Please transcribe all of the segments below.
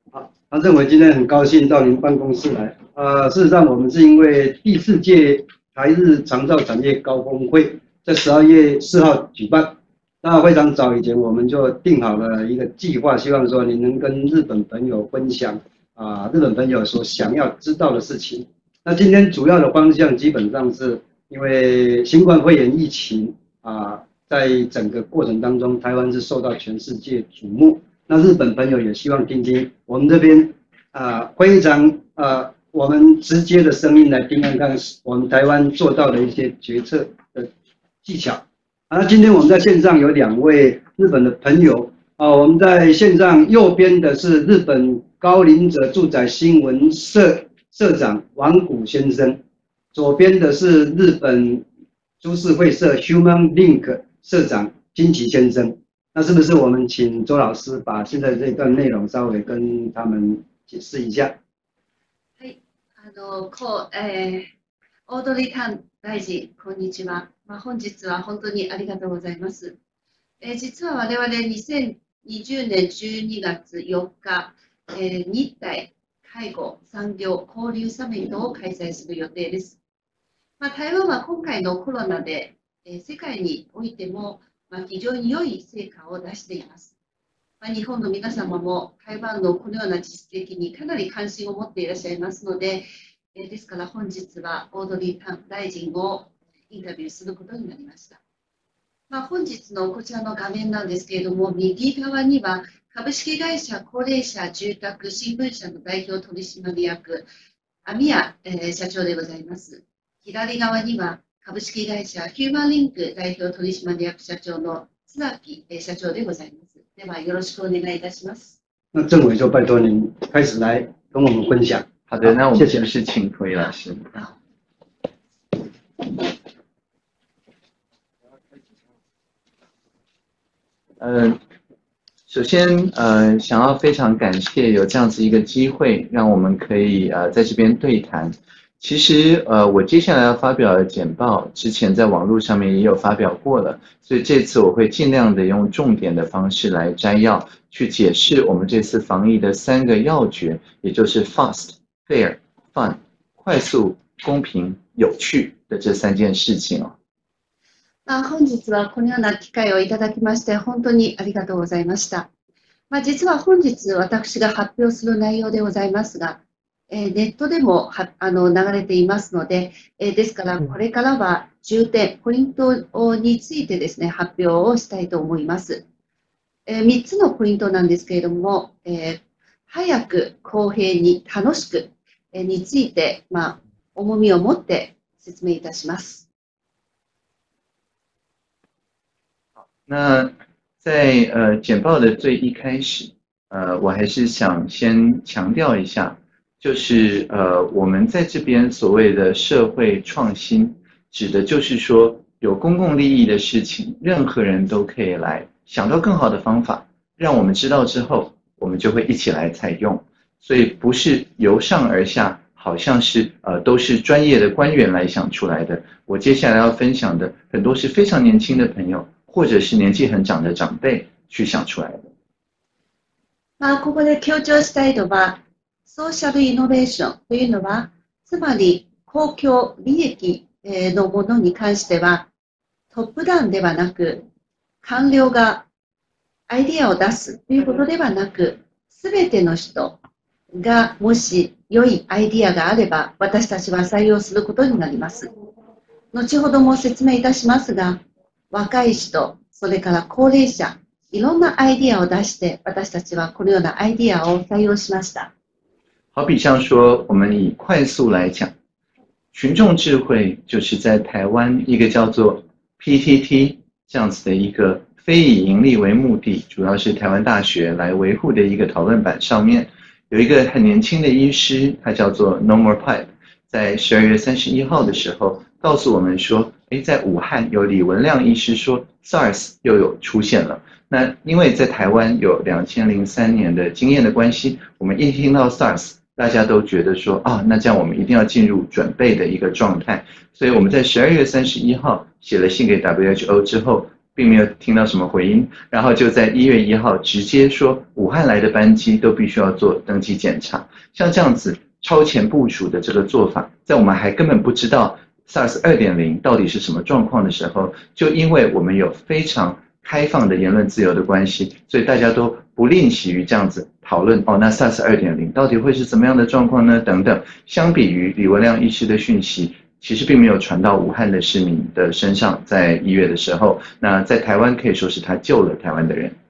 好，唐政委今天很高兴到您办公室来。事实上我们是因为第4届台日长照产业高峰会在12月4号举办，那非常早以前我们就定好了一个计划，希望说您能跟日本朋友分享日本朋友所想要知道的事情。那今天主要的方向基本上是因为新冠肺炎疫情在整个过程当中，台湾是受到全世界瞩目。那日本朋友也希望听听我们这边非常我们直接的声音来听看看我们台湾做到的一些决策的技巧。那今天我们在线上有2位日本的朋友我们在线上右边的是日本高龄者住宅新闻社社长王谷先生，左边的是日本株式会社 Human Link 社长金崎先生。那是不是我们请周老师把现在这段内容稍微跟他们解释一下？ はい、オードリー・タン大臣、こんにちは。本日は本当にありがとうございます。実は我々2020年12月4日、日台介護産業交流サミットを開催する予定です。台湾は今回のコロナで、世界においても非常に良い成果を出しています。日本の皆様も台湾のこのような実績にかなり関心を持っていらっしゃいますので、ですから本日はオードリー・タン大臣をインタビューすることになりました。本日のこちらの画面なんですけれども、右側には株式会社高齢者住宅新聞社の代表取締役、網谷社長でございます。左側には株式会社ヒューマンリンク代表取締役社長の津崎社長でございます。ではよろしくお願いいたします。 那政委就拜托您开始来跟我们分享。 好的，那我们是不是请涂老师？ 好。 首先想要非常感谢有这样子一个机会，让我们可以在这边对谈。其实我接下来要发表的简报，之前在网络上面也有发表过了，所以这次我会尽量的用重点的方式来摘要，去解释我们这次防疫的3个要诀，也就是 fast、fair、fun， 快速、公平、有趣的这3件事情哦。 本日はこのような機会をいただきまして本当にありがとうございました。実は本日私が発表する内容でございますが、ネットでも流れていますので、ですからこれからは重点、ポイントについてですね、発表をしたいと思います。3つのポイントなんですけれども、早く、公平に、楽しくについて、重みを持って説明いたします。 那在简报的最一开始，我还是想先强调一下。就是我们在这边所谓的社会创新，指的就是说有公共利益的事情，任何人都可以来想到更好的方法，让我们知道之后，我们就会一起来采用。所以不是由上而下，好像是都是专业的官员来想出来的。我接下来要分享的很多是非常年轻的朋友，或者是年纪很长的长辈去想出来的。 ここで強調したいのは。ソーシャルイノベーションというのは、つまり公共利益のものに関しては、トップダウンではなく、官僚がアイディアを出すということではなく、すべての人がもし良いアイディアがあれば、私たちは採用することになります。後ほども説明いたしますが、若い人、それから高齢者、いろんなアイディアを出して、私たちはこのようなアイディアを採用しました。 好比像说，我们以快速来讲，群众智慧就是在台湾一个叫做 PTT 这样子的一个非以盈利为目的，主要是台湾大学来维护的一个讨论版上面，有一个很年轻的医师，他叫做 No More Pipe， 在12月31号的时候告诉我们说，在武汉有李文亮医师说 SARS 又有出现了。那因为在台湾有2003年的经验的关系，我们一听到 SARS。大家都觉得说那这样我们一定要进入准备的一个状态，所以我们在12月31号写了信给 WHO 之后， 并没有听到什么回音，然后就在1月1号直接说武汉来的班机都必须要做登机检查。像这样子超前部署的这个做法，在我们还根本不知道 SARS 2.0到底是什么状况的时候，就因为我们有非常开放的言论自由的关系，所以大家都不吝惜于这样子讨论那 SARS 2.0到底会是怎么样的状况呢？等等。相比于李文亮医师的讯息，其实并没有传到武汉的市民的身上，在1月的时候，那在台湾可以说是他救了台湾的人。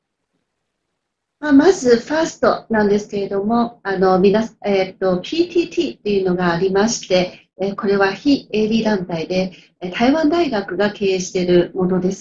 まず、ファーストなんですけれども、PTT というのがありまして、これは非営利団体で、台湾大学が経営しているものです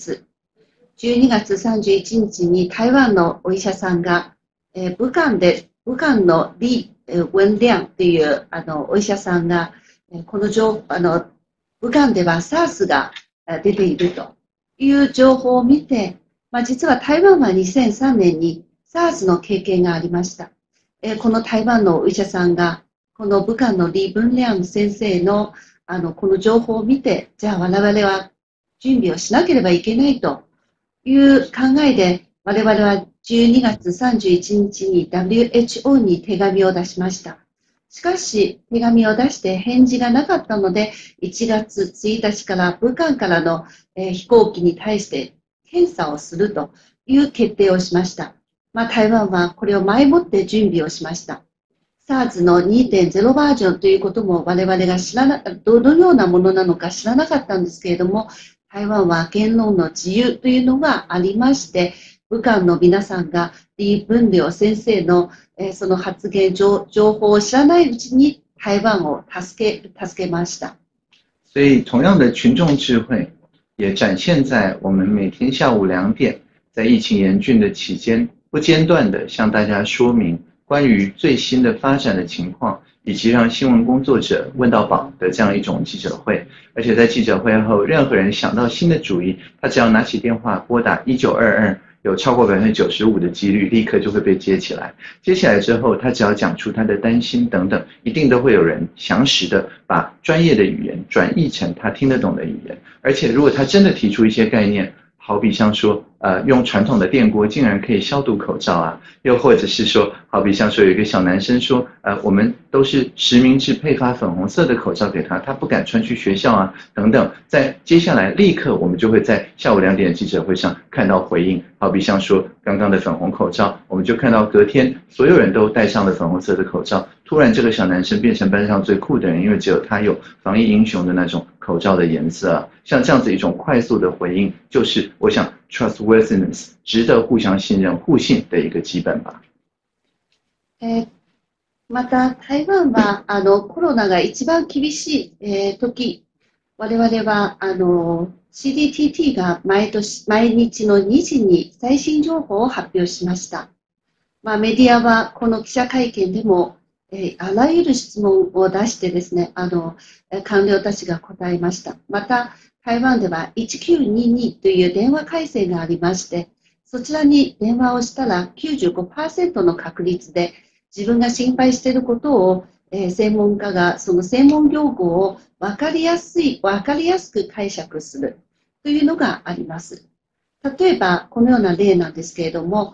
。12月31日に台湾のお医者さんが、武漢の李文亮というお医者さんが、この武漢では SARS が出ているという情報を見て、実は台湾は2003年にSARS の経験がありました。この台湾のお医者さんが、この武漢の李文亮先生の、この情報を見て、じゃあ我々は準備をしなければいけないという考えで、我々は12月31日に WHO に手紙を出しました。しかし、手紙を出して返事がなかったので、1月1日から武漢からの飛行機に対して検査をするという決定をしました。台湾はこれを前もって準備をしました。SARS の 2.0 バージョンということも我々がどのようなものなのか知らなかったんですけれども、台湾は言論の自由というのがありまして、武漢の皆さんが李文亮先生のその発言、情報を知らないうちに台湾を助けました。 所以同样的群众智慧也展现在我们每天下午2点，在疫情严峻的期间，不间断地向大家说明关于最新的发展的情况，以及让新闻工作者问到饱的这样一种记者会。而且在记者会后，任何人想到新的主意，他只要拿起电话拨打1922，有超过95%的几率立刻就会被接起来。接起来之后，他只要讲出他的担心等等，一定都会有人详实的把专业的语言转译成他听得懂的语言。而且如果他真的提出一些概念，好比像说用传统的电锅竟然可以消毒口罩啊，又或者是说好比像说有一个小男生说我们都是实名制配发粉红色的口罩给他，他不敢穿去学校啊等等。在接下来立刻我们就会在下午2点的记者会上看到回应，好比像说刚刚的粉红口罩，我们就看到隔天所有人都戴上了粉红色的口罩，突然这个小男生变成班上最酷的人，因为只有他有防疫英雄的那种口罩的颜色啊。像这样子一种快速的回应，就是我想 trustworthiness 值得互相信任、互信的一个基本吧。 また台湾はコロナが一番厳しい時、我々はCDTT が毎日の2時に最新情報を発表しました。メディアはこの記者会見でもあらゆる質問を出してですね、官僚たちが答えました。また台湾では1922という電話回線がありまして、そちらに電話をしたら 95% の確率で自分が心配していることを、専門家がその専門用語を分かりやすく解釈するというのがあります。例えばこのような例なんですけれども、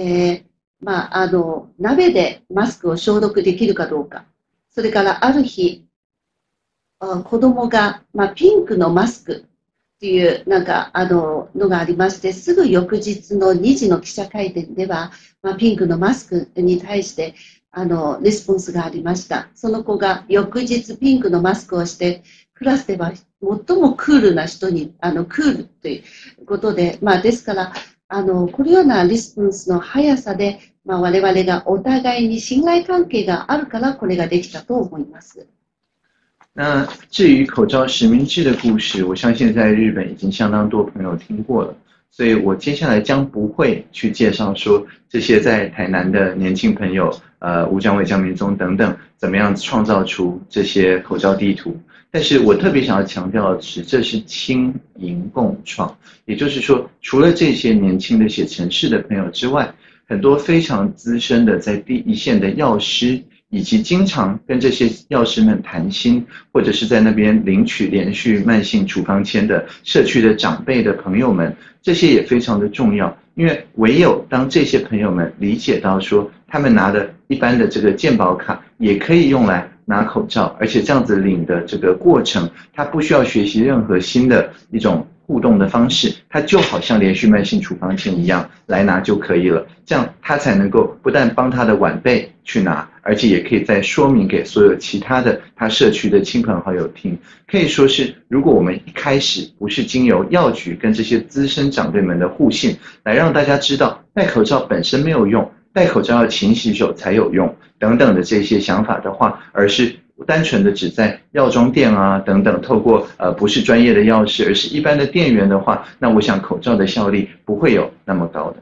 鍋でマスクを消毒できるかどうか、それからある日子供が、ピンクのマスクっていうのがありまして、すぐ翌日の2時の記者会見では、ピンクのマスクに対してレスポンスがありました。その子が翌日ピンクのマスクをして、クラスでは最もクールな人にクールということで、ですからこのようなレスポンスの速さで、我々がお互いに信頼関係があるからこれができたと思います。 那至于口罩实名制的故事，我相信在日本已经相当多朋友听过了，所以我接下来将不会去介绍说这些在台南的年轻朋友，吴江伟、江明宗等等，怎么样创造出这些口罩地图。但是我特别想要强调的是，这是轻盈共创，也就是说，除了这些年轻的写程式的朋友之外，很多非常资深的在第一线的药师以及经常跟这些药师们谈心，或者是在那边领取连续慢性处方签的社区的长辈的朋友们，这些也非常的重要。因为唯有当这些朋友们理解到说，他们拿的一般的这个健保卡也可以用来拿口罩，而且这样子领的这个过程，他不需要学习任何新的一种互动的方式，他就好像连续慢性处方签一样来拿就可以了。这样他才能够不但帮他的晚辈去拿，而且也可以再说明给所有其他的他社区的亲朋好友听。可以说是，如果我们一开始不是经由药局跟这些资深长辈们的互信，来让大家知道戴口罩本身没有用，戴口罩要勤洗手才有用等等的这些想法的话，而是单纯的只在药妆店啊等等，透过不是专业的药师，而是一般的店员的话，那我想口罩的效力不会有那么高的。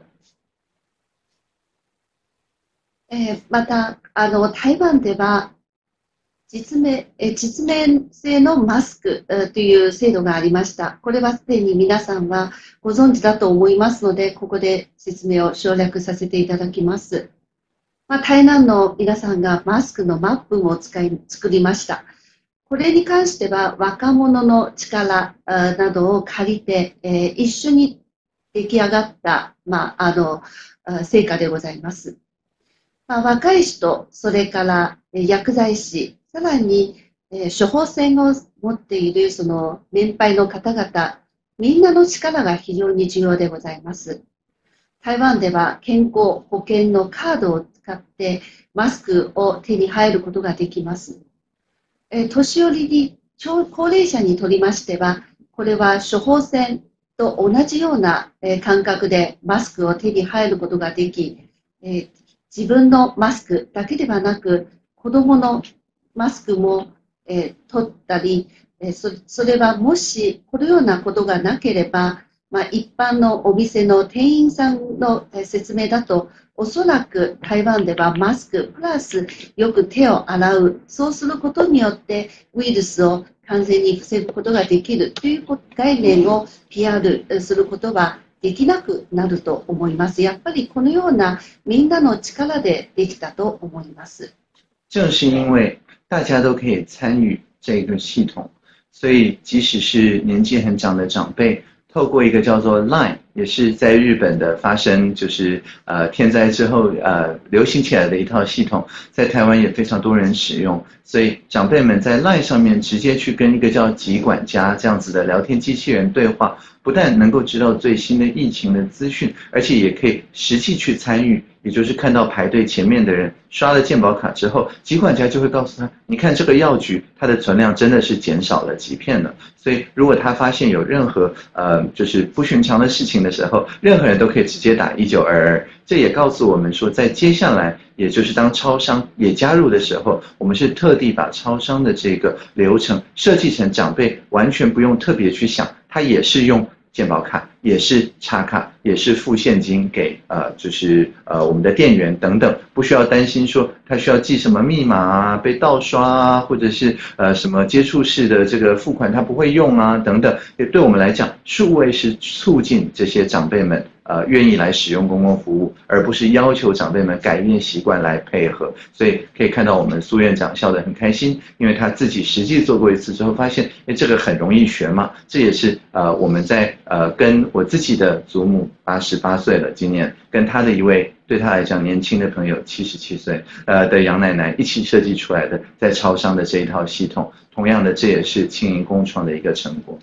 また台湾では実面性のマスクという制度がありました。これはすでに皆さんはご存知だと思いますので、ここで説明を省略させていただきます。台南の皆さんがマスクのマップを作りました。これに関しては若者の力などを借りて、一緒に出来上がった、成果でございます。若い人、それから薬剤師、さらに処方箋を持っているその年配の方々、みんなの力が非常に重要でございます。台湾では健康保険のカードを使ってマスクを手に入ることができます。年寄りに、高齢者にとりましては、これは処方箋と同じような感覚でマスクを手に入ることができ、自分のマスクだけではなく、子供のマスクも取ったり、それはもしこのようなことがなければ、一般のお店の店員さんの説明だと、おそらく台湾ではマスクプラスよく手を洗う、そうすることによってウイルスを完全に防ぐことができるという概念を PR することはできなくなると思います。やっぱりこのようなみんなの力でできたと思います。 正是因为大家都可以参与这个系统，所以即使是年纪很长的长辈，透过一个叫做 Line， 也是在日本的发生就是天灾之后流行起来的一套系统，在台湾也非常多人使用，所以长辈们在 Line 上面直接去跟一个叫疾管家这样子的聊天机器人对话，不但能够知道最新的疫情的资讯，而且也可以实际去参与，也就是看到排队前面的人刷了健保卡之后，疾管家就会告诉他，你看这个药局它的存量真的是减少了几片了，所以如果他发现有任何就是不寻常的事情的时候，任何人都可以直接打1922。这也告诉我们说，在接下来，也就是当超商也加入的时候，我们是特地把超商的这个流程设计成长辈完全不用特别去想，他也是用健保卡，也是插卡，也是付现金给就是我们的店员等等，不需要担心说他需要记什么密码啊，被盗刷啊，或者是什么接触式的这个付款他不会用啊等等。也对我们来讲，数位是促进这些长辈们愿意来使用公共服务，而不是要求长辈们改变习惯来配合。所以可以看到我们苏院长笑得很开心，因为他自己实际做过一次之后发现，这个很容易学嘛。这也是我们在跟我自己的祖母88岁了，今年跟他的一位对他来讲年轻的朋友77岁的杨奶奶一起设计出来的，在超商的这一套系统。同样的，这也是青银共创的一个成果。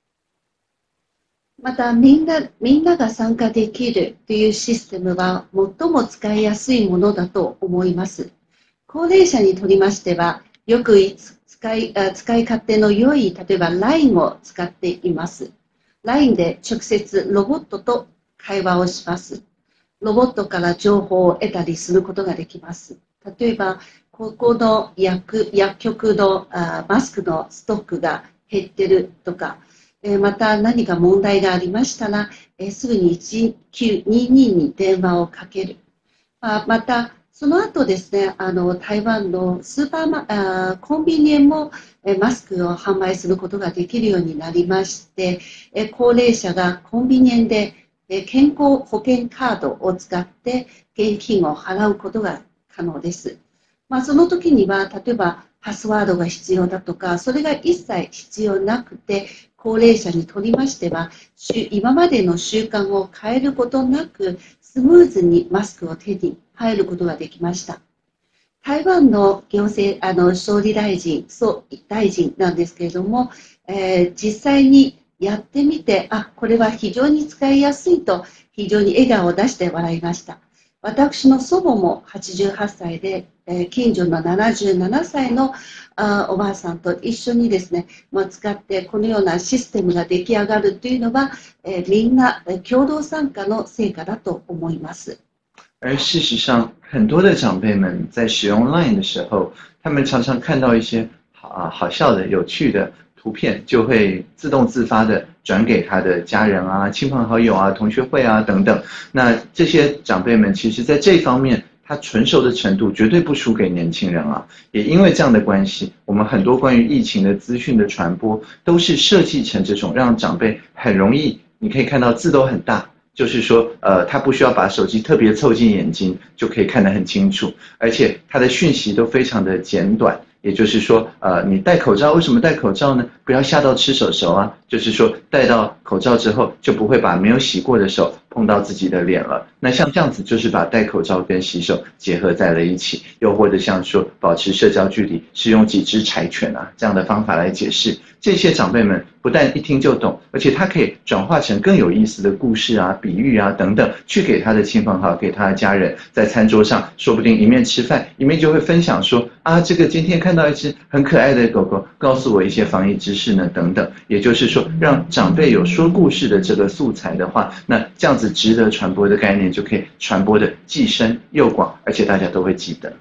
またみんなが参加できるというシステムは最も使いやすいものだと思います。高齢者にとりましては、よく使い勝手の良い、例えば LINE を使っています。LINE で直接ロボットと会話をします。ロボットから情報を得たりすることができます。例えば、ここの薬局のマスクのストックが減ってるとか、また何か問題がありましたら、すぐに1922に電話をかける。また、その後ですね、台湾のコンビニもマスクを販売することができるようになりまして、高齢者がコンビニで健康保険カードを使って現金を払うことが可能です。 その時には、例えばパスワードが必要だとか、それが一切必要なくて、高齢者にとりましては、今までの習慣を変えることなく、スムーズにマスクを手に入ることができました。台湾の行政、総理大臣なんですけれども、実際にやってみて、これは非常に使いやすいと、非常に笑顔を出して笑いました。私の祖母も88歳で、近所の77歳のおばあさんと一緒にですね、使ってこのようなシステムが出来上がるというのは、みんな共同参加の成果だと思います。 而事实上，很多的长辈们在使用 LINE 的时候，他们常常看到一些好笑的、有趣的图片，就会自动自发的转给他的家人啊、亲朋好友啊、同学会啊等等。那这些长辈们其实在这方面，他纯熟的程度绝对不输给年轻人啊。也因为这样的关系，我们很多关于疫情的资讯的传播，都是设计成这种让长辈很容易，你可以看到字都很大。就是说，他不需要把手机特别凑近眼睛就可以看得很清楚，而且他的讯息都非常的简短。也就是说，你戴口罩，为什么戴口罩呢？不要吓到吃手手啊！就是说，戴到口罩之后，就不会把没有洗过的手碰到自己的脸了。那像这样子，就是把戴口罩跟洗手结合在了一起。又或者像说，保持社交距离是用几只柴犬啊这样的方法来解释。这些长辈们不但一听就懂，而且他可以转化成更有意思的故事啊、比喻啊等等，去给他的亲朋好友、给他的家人，在餐桌上，说不定一面吃饭，一面就会分享说这个今天看到一只很可爱的狗狗，告诉我一些防疫知识呢等等。也就是说，让长辈有说故事的这个素材的话，那这样子值得传播的概念就可以传播的既深又广，而且大家都会记得。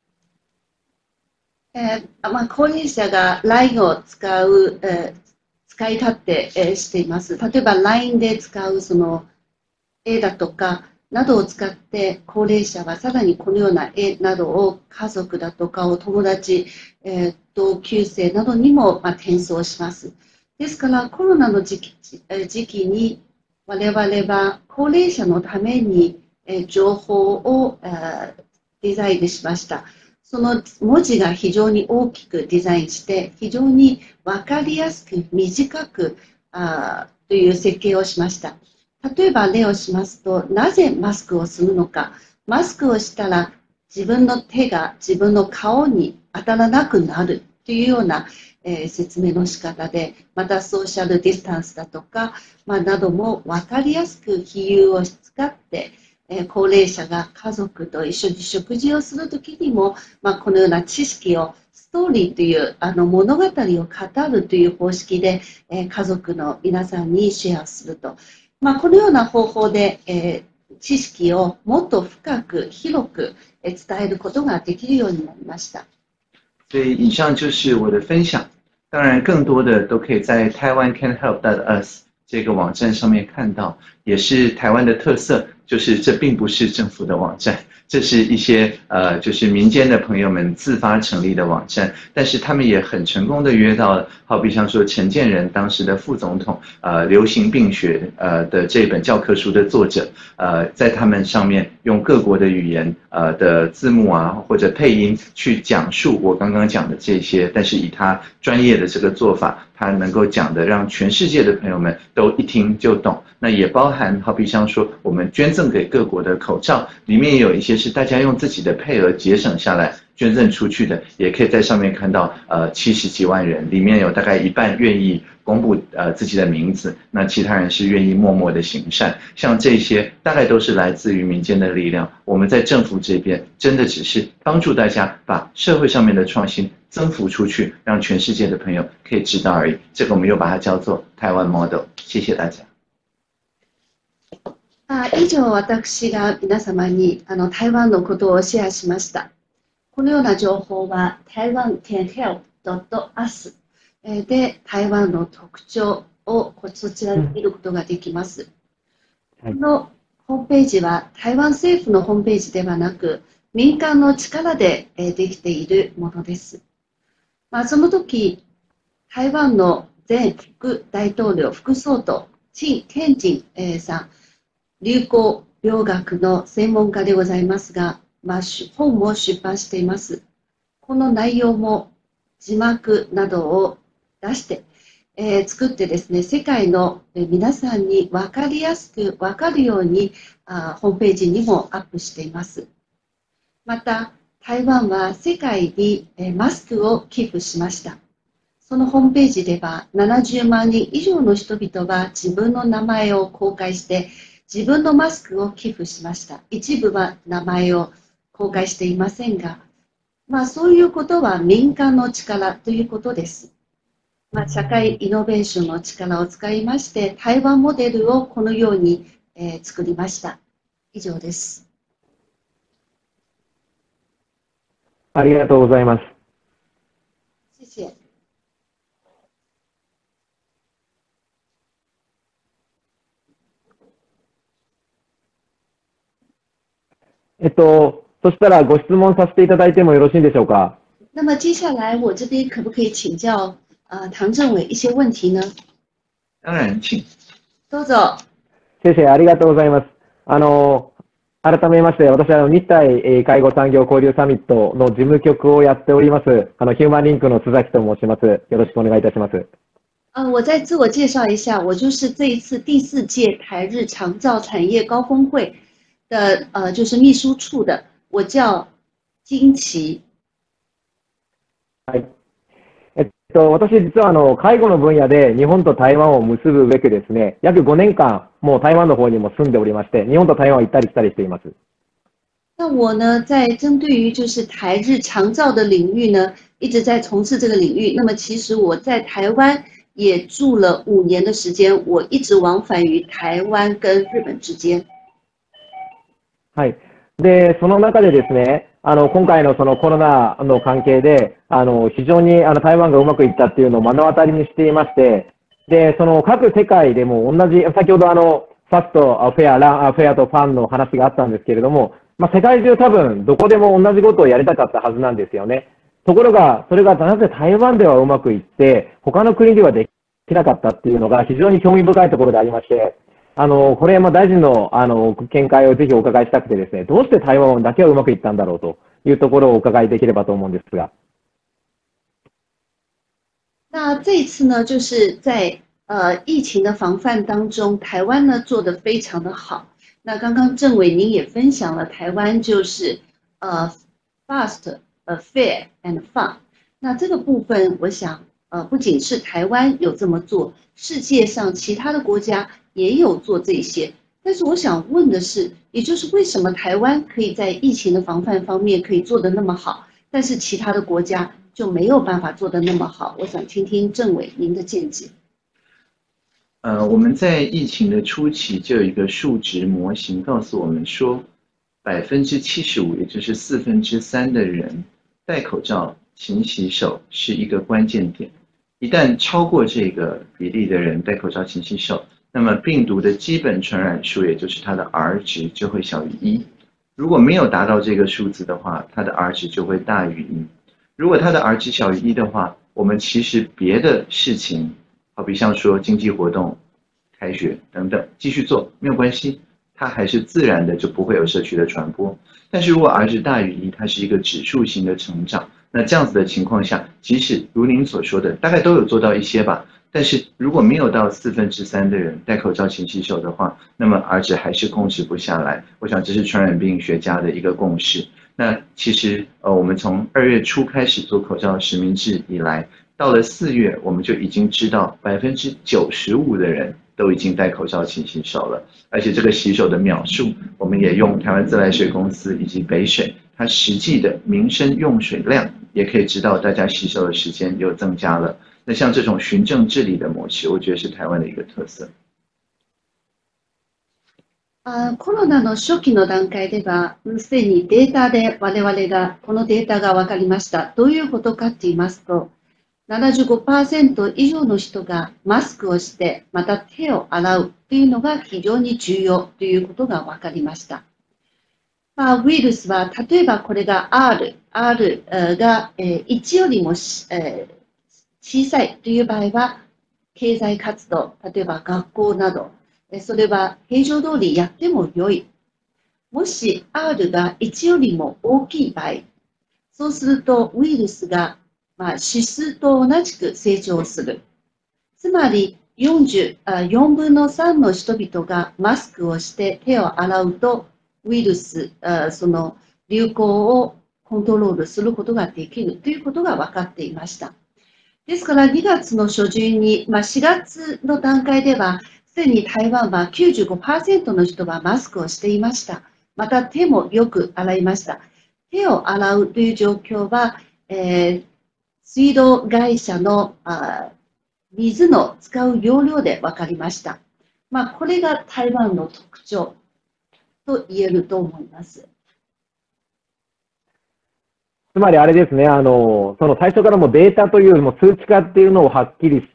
高齢者が LINE を使い勝手、しています。例えば LINE で使うその絵だとかなどを使って高齢者はさらにこのような絵などを家族だとかお友達、同級生などにも転送します。ですからコロナの時期に我々は高齢者のために情報をデザインしました。その文字が非常に大きくデザインして非常に分かりやすく短くという設計をしました。例えば例をしますと、なぜマスクをするのか。マスクをしたら自分の手が自分の顔に当たらなくなるというような、説明の仕方で、またソーシャルディスタンスだとか、なども分かりやすく比喩を使って高齢者が家族と一緒に食事をするときにも、このような知識をストーリーという物語を語るという方式で、家族の皆さんにシェアすると。このような方法で、知識をもっと深く広く伝えることができるようになりました。 所以以上就是我的分享。当然，更多的都可以在taiwancanhelp.us 这个网站上面看到，也是台湾的特色。就是这并不是政府的网站，这是一些就是民间的朋友们自发成立的网站，但是他们也很成功的约到了，好比像说陈建仁当时的副总统，流行病学的这本教科书的作者，在他们上面用各国的语言的字幕啊或者配音去讲述我刚刚讲的这些，但是以他专业的这个做法，他能够讲的让全世界的朋友们都一听就懂。那也包含好比像说我们捐赠给各国的口罩，里面也有一些是大家用自己的配额节省下来捐赠出去的，也可以在上面看到70几万人，里面有大概一半愿意公布自己的名字，那其他人是愿意默默的行善。像这些大概都是来自于民间的力量，我们在政府这边真的只是帮助大家把社会上面的创新增幅出去，让全世界的朋友可以知道而已。这个我们又把它叫做台湾 model。谢谢大家。 以上私が皆様に台湾のことをシェアしました。このような情報は台湾canhelp.us で台湾の特徴をそちらで見ることができます。このホームページは台湾政府のホームページではなく民間の力でできているものです。その時台湾の前副大統領副総統陳建仁さん、流行病学の専門家でございますが、本も出版しています。 この内容も字幕などを出して、作ってですね、世界の皆さんに分かりやすく分かるようにホームページにもアップしています。また、台湾は世界にマスクを寄付しました。そのホームページでは70万人以上の人々が自分の名前を公開して自分のマスクを寄付しました。一部は名前を公開していませんが、そういうことは民間の力ということです。社会イノベーションの力を使いまして、台湾モデルをこのように、作りました。以上です。 ありがとうございます。 謝謝。 そしたらご質問させていただいてもよろしいでしょうか。 那么接下来我这边可不可以请教唐政委一些问题呢？ 当然，请。 どうぞ。 先生、ありがとうございます。改めまして、私は日体介護産業交流サミットの事務局をやっております、ヒューマンリンクの須崎と申します。よろしくお願いいたします。 我再自我介绍一下，我就是这一次第4届台日长照产业高峰会的就是秘书处的，我叫金奇。 はい。私、実は介護の分野で日本と台湾を結ぶべくですね、約5年間、もう台湾の方にも住んでおりまして、日本と台湾を行ったり来たりしています。 那我呢，在针对于就是台日长照的领域呢，一直在从事这个领域。那么其实我在台湾也住了5年的时间，我一直往返于台湾跟日本之間。 はい。で、その中でですね、今回のそのコロナの関係で、非常に台湾がうまくいったっていうのを目の当たりにしていまして、で、その各世界でも同じ、先ほどファスト、フェアとファンの話があったんですけれども、世界中多分どこでも同じことをやりたかったはずなんですよね。ところが、それがなぜ台湾ではうまくいって、他の国ではできなかったっていうのが非常に興味深いところでありまして、これ大臣の見解をぜひお伺いしたくてですね、どうして台湾だけはうまくいったんだろうというところをお伺いできればと思うんですが。 那这一次呢，就是在疫情的防范当中，台湾呢做得非常的好。那刚刚政委您也分享了，台湾就是fast、fair and fun。那这个部分，我想不仅是台湾有这么做，世界上其他的国家也有做这些。但是我想问的是，也就是为什么台湾可以在疫情的防范方面可以做得那么好，但是其他的国家就没有办法做得那么好？我想听听政委您的见解。 我们在疫情的初期就有一个数值模型告诉我们说，75%，也就是3/4的人戴口罩、勤洗手是一个关键点。一旦超过这个比例的人戴口罩、勤洗手，那么病毒的基本传染数，也就是它的 R 值就会小于1。如果没有达到这个数字的话，它的 R 值就会大于1。如果它的 R 值小于1的话，我们其实别的事情，好比像说经济活动、开学等等，继续做没有关系，它还是自然的就不会有社区的传播。但是如果 R 值大于1，它是一个指数型的成长。那这样子的情况下，即使如您所说的，大概都有做到一些吧。但是如果没有到3/4的人戴口罩、勤洗手的话，那么 R 值还是控制不下来。我想这是传染病学家的一个共识。那其实我们从2月初开始做口罩实名制以来，到了4月，我们就已经知道95%的人都已经戴口罩、勤洗手了。而且这个洗手的秒数，我们也用台湾自来水公司以及北水它实际的民生用水量，也可以知道大家洗手的时间又增加了。那像这种循证治理的模式，我觉得是台湾的一个特色。 コロナの初期の段階では、すでにデータで我々がこのデータが分かりました。どういうことかと言いますと、75% 以上の人がマスクをして、また手を洗うというのが非常に重要ということが分かりました。ウイルスは、例えばこれが R が1よりも小さいという場合は、経済活動、例えば学校など、それは平常通りやっても良い。もし R が1よりも大きい場合、 そうするとウイルスが、指数と同じく成長する。つまり4分の3の人々がマスクをして手を洗うと、ウイルス、その流行をコントロールすることができるということが分かっていました。ですから2月の初旬に、4月の段階では、すでに台湾は 95% の人がマスクをしていました。また手もよく洗いました。手を洗うという状況は、水道会社の水の使う容量で分かりました。これが台湾の特徴と言えると思います。 つまりあれですね、その最初からもデータというよりも数値化っていうのをはっきりして、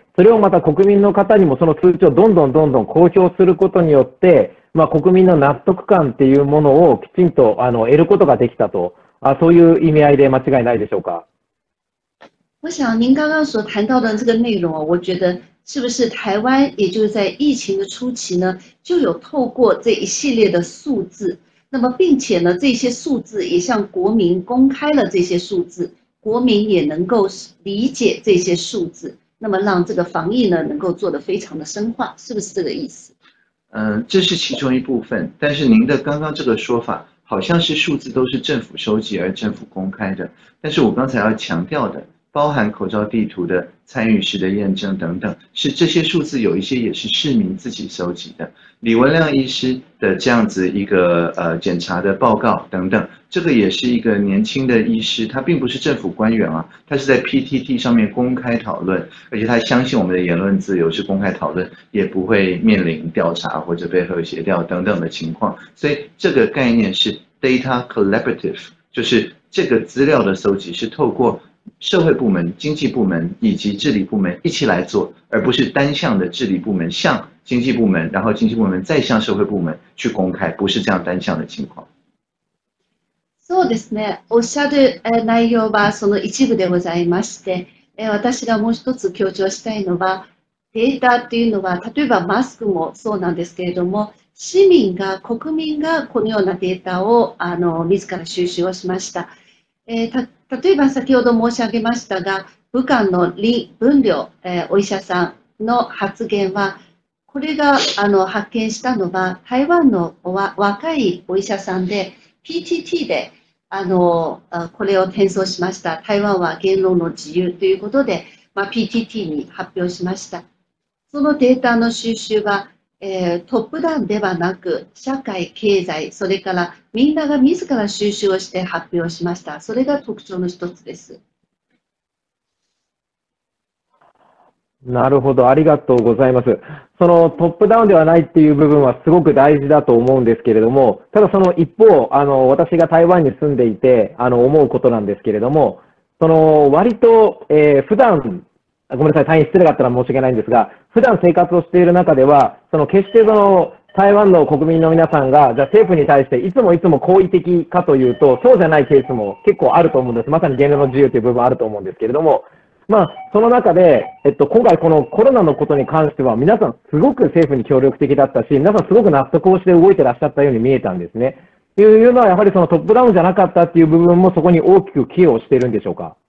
それをまた国民の方にもその数値をどんどん公表することによって、国民の納得感っていうものをきちんと得ることができたと、そういう意味合いで間違いないでしょうか。 我想您刚刚所谈到的这个内容我觉得是不是台湾也就是在疫情的初期呢，就有透过这一系列的数字，那么并且呢，这些数字也向国民公开了这些数字，国民也能够理解这些数字，那么让这个防疫呢能够做得非常的深化，是不是这个意思？ 这是其中一部分，但是您的刚刚这个说法，好像是数字都是政府收集而政府公开的，但是我刚才要强调的，包含口罩地图的参与式的验证等等，是这些数字有一些也是市民自己收集的。李文亮医师的这样子一个检查的报告等等，这个也是一个年轻的医师，他并不是政府官员啊，他是在 PTT 上面公开讨论，而且他相信我们的言论自由是公开讨论，也不会面临调查或者被和谐掉等等的情况，所以这个概念是 data collaborative， 就是这个资料的搜集是透过社会部门、经济部门以及治理部门一起来做，而不是单向的治理部门向经济部门，然后经济部门再向社会部门去公開，不是这样单向的情況。 そうですね。おっしゃる内容はその一部でございまして、私がもう一つ強調したいのは、データっていうのは、例えばマスクもそうなんですけれども、市民が、国民がこのようなデータを自ら収集をしました。例えば先ほど申し上げましたが、武漢の李文亮、お医者さんの発言は、これが発見したのは台湾の若いお医者さんで PTT でこれを転送しました。台湾は言論の自由ということで、PTT に発表しました。そのデータの収集は、トップダウンではなく社会、経済、それからみんなが自ら収集をして発表しました。それが特徴の一つです。 なるほど、ありがとうございます。そのトップダウンではないっていう部分はすごく大事だと思うんですけれども、ただその一方、私が台湾に住んでいて思うことなんですけれども、割と、普段、ごめんなさい、大変失礼があったら申し訳ないんですが、普段生活をしている中では、決して台湾の国民の皆さんが、じゃあ政府に対していつも好意的かというと、そうじゃないケースも結構あると思うんです。まさに言論の自由という部分あると思うんですけれども、その中で、今回このコロナのことに関しては、皆さんすごく政府に協力的だったし、皆さんすごく納得をして動いてらっしゃったように見えたんですね。というのは、やはりそのトップダウンじゃなかったっていう部分もそこに大きく寄与しているんでしょうか。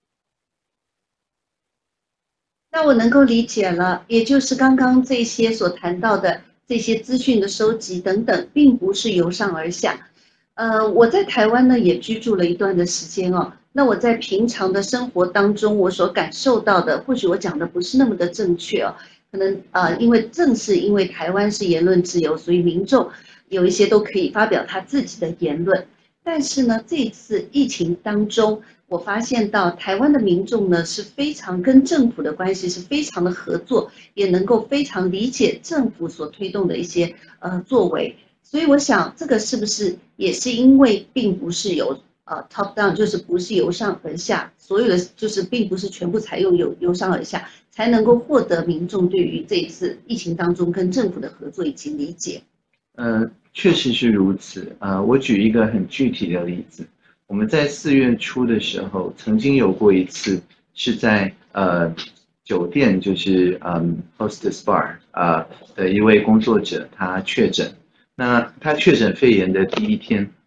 那我能够理解了，也就是刚刚这些所谈到的这些资讯的收集等等，并不是由上而下。我在台湾呢也居住了一段的时间哦。那我在平常的生活当中，我所感受到的，或许我讲的不是那么的正确哦，可能正是因为台湾是言论自由，所以民众有一些都可以发表他自己的言论。但是呢，这一次疫情当中，我发现到台湾的民众呢是非常跟政府的关系是非常的合作，也能够非常理解政府所推动的一些作为。所以我想，这个是不是也是因为并不是由top down， 就是不是由上而下，所有的就是并不是全部采用由上而下，才能够获得民众对于这一次疫情当中跟政府的合作以及理解。 确实是如此。我举一个很具体的例子，我们在4月初的时候，曾经有过一次是在酒店，就是hostess bar 的一位工作者他确诊。那他确诊肺炎的第一天，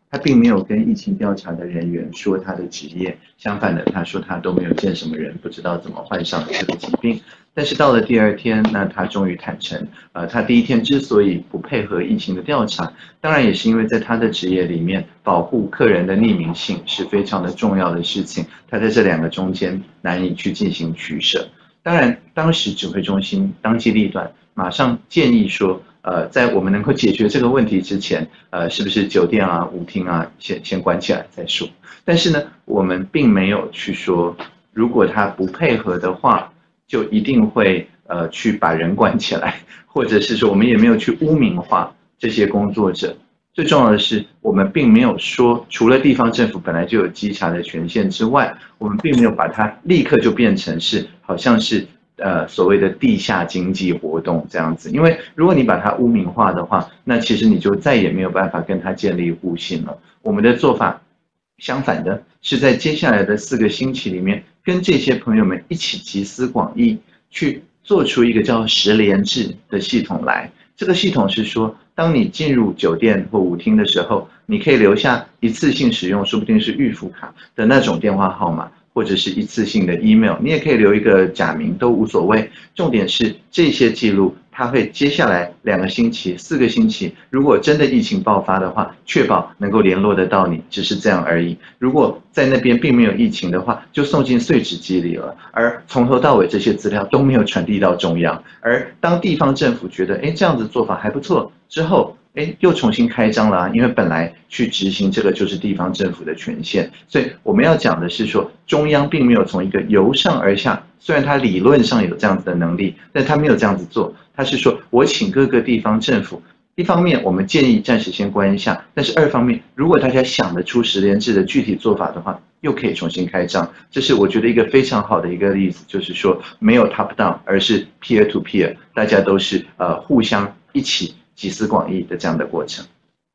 他并没有跟疫情调查的人员说他的职业，相反的，他说他都没有见什么人，不知道怎么患上了这个疾病。但是到了第二天，那他终于坦诚，他第一天之所以不配合疫情的调查，当然也是因为在他的职业里面，保护客人的匿名性是非常的重要的事情，他在这两个中间难以去进行取舍。当然，当时指挥中心当机立断，马上建议说，在我们能够解决这个问题之前，是不是酒店啊、舞厅啊，先关起来再说。但是呢，我们并没有去说，如果他不配合的话，就一定会去把人关起来，或者是说我们也没有去污名化这些工作者。最重要的是，我们并没有说，除了地方政府本来就有稽查的权限之外，我们并没有把它立刻就变成是好像是所谓的地下经济活动这样子。因为如果你把它污名化的话，那其实你就再也没有办法跟它建立互信了。我们的做法相反的是在接下来的4个星期里面，跟这些朋友们一起集思广益，去做出一个叫实联制的系统来。这个系统是说，当你进入酒店或舞厅的时候，你可以留下一次性使用，说不定是预付卡的那种电话号码，或者是一次性的 email， 你也可以留一个假名，都无所谓。重点是这些记录，它会接下来2个星期、4个星期，如果真的疫情爆发的话，确保能够联络得到你，只是这样而已。如果在那边并没有疫情的话，就送进碎纸机里了，而从头到尾这些资料都没有传递到中央。而当地方政府觉得，这样子做法还不错之后，又重新开张了啊，因为本来去执行这个就是地方政府的权限，所以我们要讲的是说，中央并没有从一个由上而下，虽然它理论上有这样子的能力，但它没有这样子做，它是说我请各个地方政府，一方面我们建议暂时先关一下，但是2方面，如果大家想得出实联制的具体做法的话，又可以重新开张。这是我觉得一个非常好的一个例子，就是说没有 top down， 而是 peer to peer， 大家都是互相一起集思广益的这样的过程。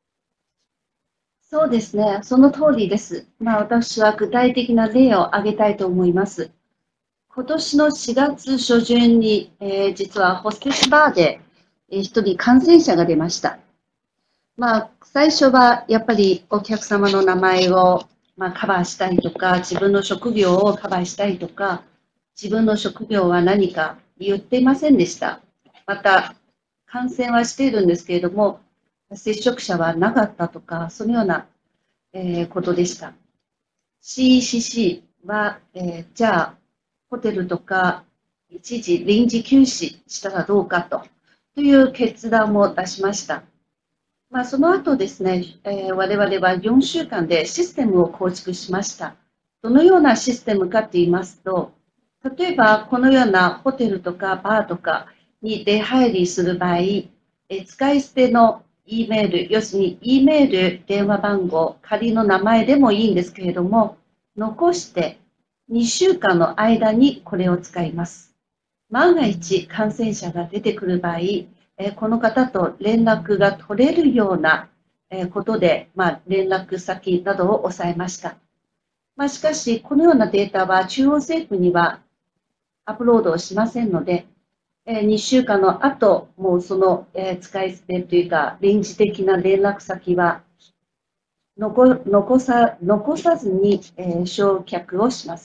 そうですね、その通りです。私は具体的な例を挙げたいと思います。今年の4月初旬に、実はホステスバーで、1人感染者が出ました。最初はやっぱりお客様の名前を、カバーしたりとか、自分の職業をカバーしたりとか、自分の職業は何か言っていませんでした。また、感染はしているんですけれども、接触者はなかったとか、そのような、ことでした。CECC は、じゃあ、ホテルとか一時臨時休止したらどうかという決断も出しました。その後ですね、我々は4週間でシステムを構築しました。どのようなシステムかと言いますと、例えばこのようなホテルとかバーとかに出入りする場合、使い捨ての E メール、要するに E メール、電話番号、仮の名前でもいいんですけれども、残して2週間の間にこれを使います。万が一感染者が出てくる場合、この方と連絡が取れるようなことで、連絡先などを抑えました。しかし、このようなデータは中央政府にはアップロードをしませんので、2週間の後、もうその使い捨てというか、臨時的な連絡先は残さずに焼却をします。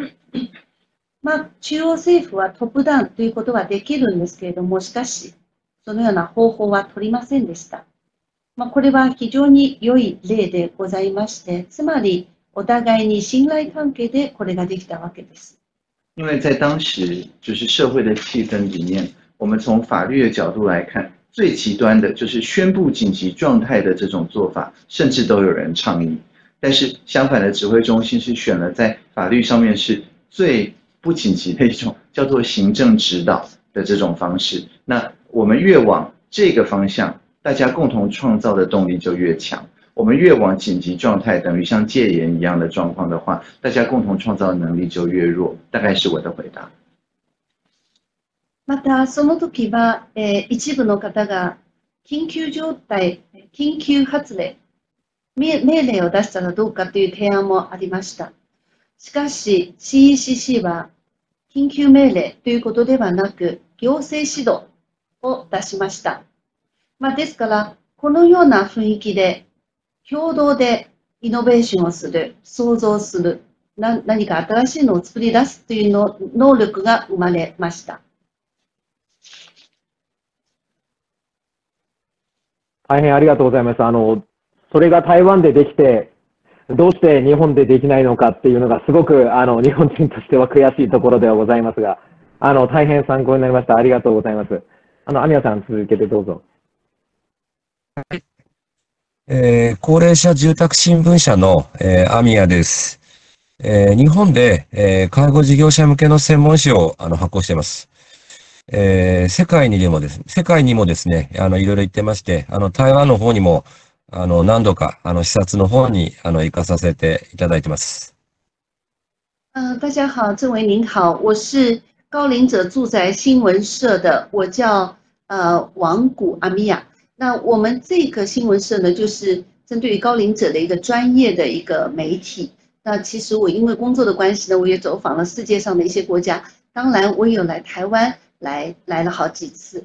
中央政府はトップダウンということはできるんですけれども、しかし、そのような方法は取りませんでした。これは非常に良い例でございまして、つまりお互いに信頼関係でこれができたわけです。 因为在当时就是社会的气氛里面，我们从法律的角度来看，最极端的就是宣布紧急状态的这种做法，甚至都有人倡议。但是相反的，指挥中心是选了在法律上面是最不紧急的一种，叫做行政指导的这种方式。那我们越往这个方向，大家共同创造的动力就越强。我们越往紧急状態，等於像戒嚴一樣的狀況的話，大家共同創造的能力就越弱。大概是我的回答。 また、その時は、一部の方が緊急状態、緊急発令、命令を出したらどうかという提案もありました。しかし、CECC は緊急命令ということではなく、行政指導を出しました。ですから、このような雰囲気で、 共同でイノベーションをする、創造する、何か新しいのを作り出すというの能力が生まれました。 大変ありがとうございます。それが台湾でできて、どうして日本でできないのかっていうのがすごく日本人としては悔しいところではございますが、大変参考になりました。ありがとうございます。アミヤさん続けてどうぞ。 高齢者住宅新聞社の、アミヤです。日本で、介護事業者向けの専門誌を発行しています。世界にもですね、いろいろ言ってまして、台湾の方にも、何度か、視察の方に、行かさせていただいてます。 大家好，郑维您好，我是高龄者住宅新闻社的，我叫王谷阿米亚。那我们这个新闻社呢，就是针对于高龄者的一个专业的一个媒体。那其实我因为工作的关系呢，我也走访了世界上的一些国家，当然我也有来台湾来了好几次。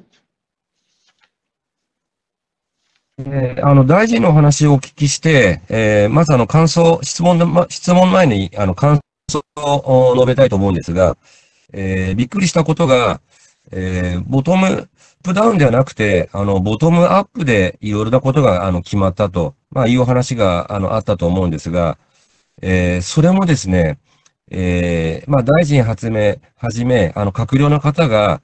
大臣のお話をお聞きして、まず質問前に感想を述べたいと思うんですが、びっくりしたことが、ボトムアップダウンではなくて、ボトムアップでいろいろなことが決まったと、いうお話があったと思うんですが、それもですね、大臣はじめ、閣僚の方が、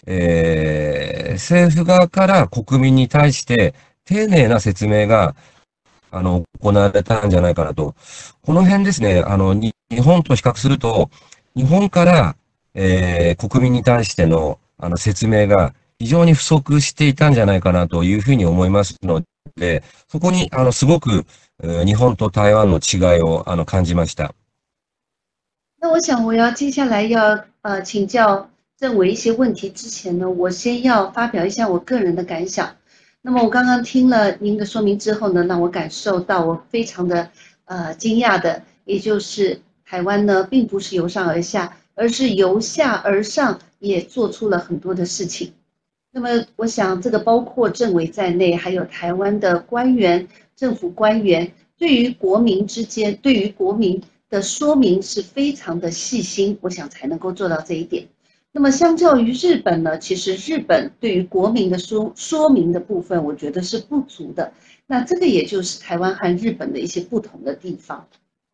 政府側から国民に対して丁寧な説明が行われたんじゃないかなと。この辺ですね、日本と比較すると、日本から、国民に対しての説明が非常に不足していたんじゃないかなというふうに思いますので、そこにすごく日本と台湾の違いを感じました。 那我想我要接下来要请教郑维一些问题之前呢，我先要发表一下我个人的感想。那么我刚刚听了您的说明之后呢，让我感受到我非常的惊讶的，也就是台湾呢并不是由上而下，而是由下而上，也做出了很多的事情。那么我想这个包括政委在内，还有台湾的官员、政府官员，对于国民的说明是非常的细心，我想才能够做到这一点。那么相较于日本呢，其实日本对于国民的说明的部分，我觉得是不足的。那这个也就是台湾和日本的一些不同的地方。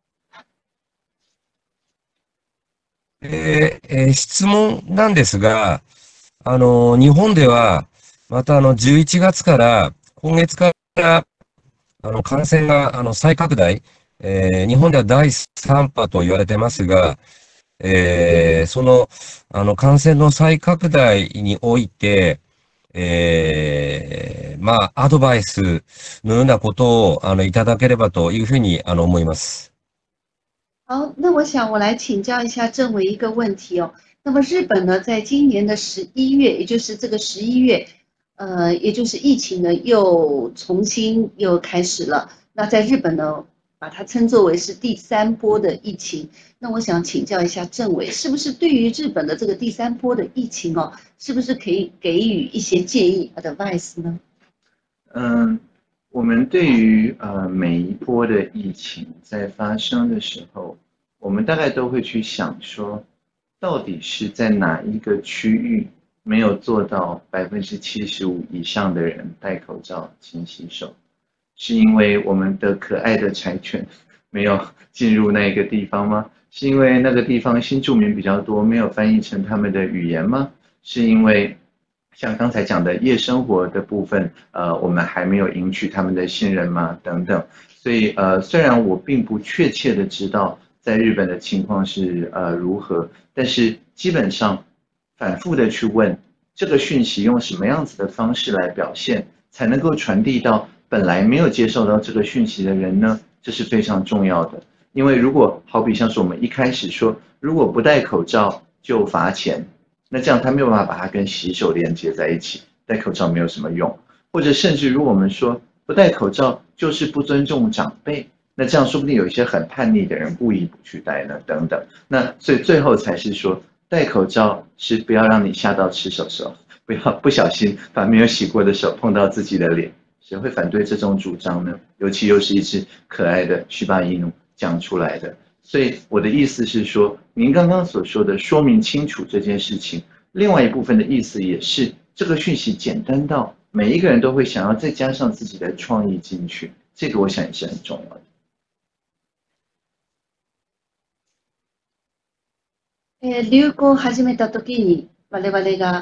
質問なんですが、日本では、また11月から、今月から、感染が再拡大、日本では第3波と言われてますが、その、感染の再拡大において、アドバイスのようなことを、いただければというふうに、思います。 好，那我想我来请教一下郑委一个问题哦。那么日本呢，在今年的11月，也就是这个11月，也就是疫情呢又重新开始了。那在日本呢，把它称作为是第3波的疫情。那我想请教一下郑委，是不是对于日本的这个第3波的疫情哦，是不是可以给予一些建议 advice 呢？ 我们对于每一波的疫情在发生的时候，我们大概都会去想说，到底是在哪一个区域没有做到75%以上的人戴口罩、勤洗手，是因为我们的可爱的柴犬没有进入那个地方吗？是因为那个地方新住民比较多，没有翻译成他们的语言吗？是因为像刚才讲的夜生活的部分，我们还没有赢取他们的信任吗？等等。所以虽然我并不确切的知道在日本的情况是如何，但是基本上反复的去问这个讯息用什么样子的方式来表现，才能够传递到本来没有接受到这个讯息的人呢？这是非常重要的。因为如果好比像是我们一开始说，如果不戴口罩就罚钱，那这样他没有办法把它跟洗手连接在一起，戴口罩没有什么用。或者甚至如果我们说不戴口罩就是不尊重长辈，那这样说不定有一些很叛逆的人故意不去戴呢，等等。那所以最后才是说，戴口罩是不要让你吓到吃手手，不要不小心把没有洗过的手碰到自己的脸， 谁会反对这种主张呢？尤其又是一只可爱的须巴伊努讲出来的。所以我的意思是说，您刚刚所说的说明清楚这件事情，另外一部分的意思也是这个讯息简单到每一个人都会想要再加上自己的创意进去，这个我想也是很重要的。 流行を始めた時に我々が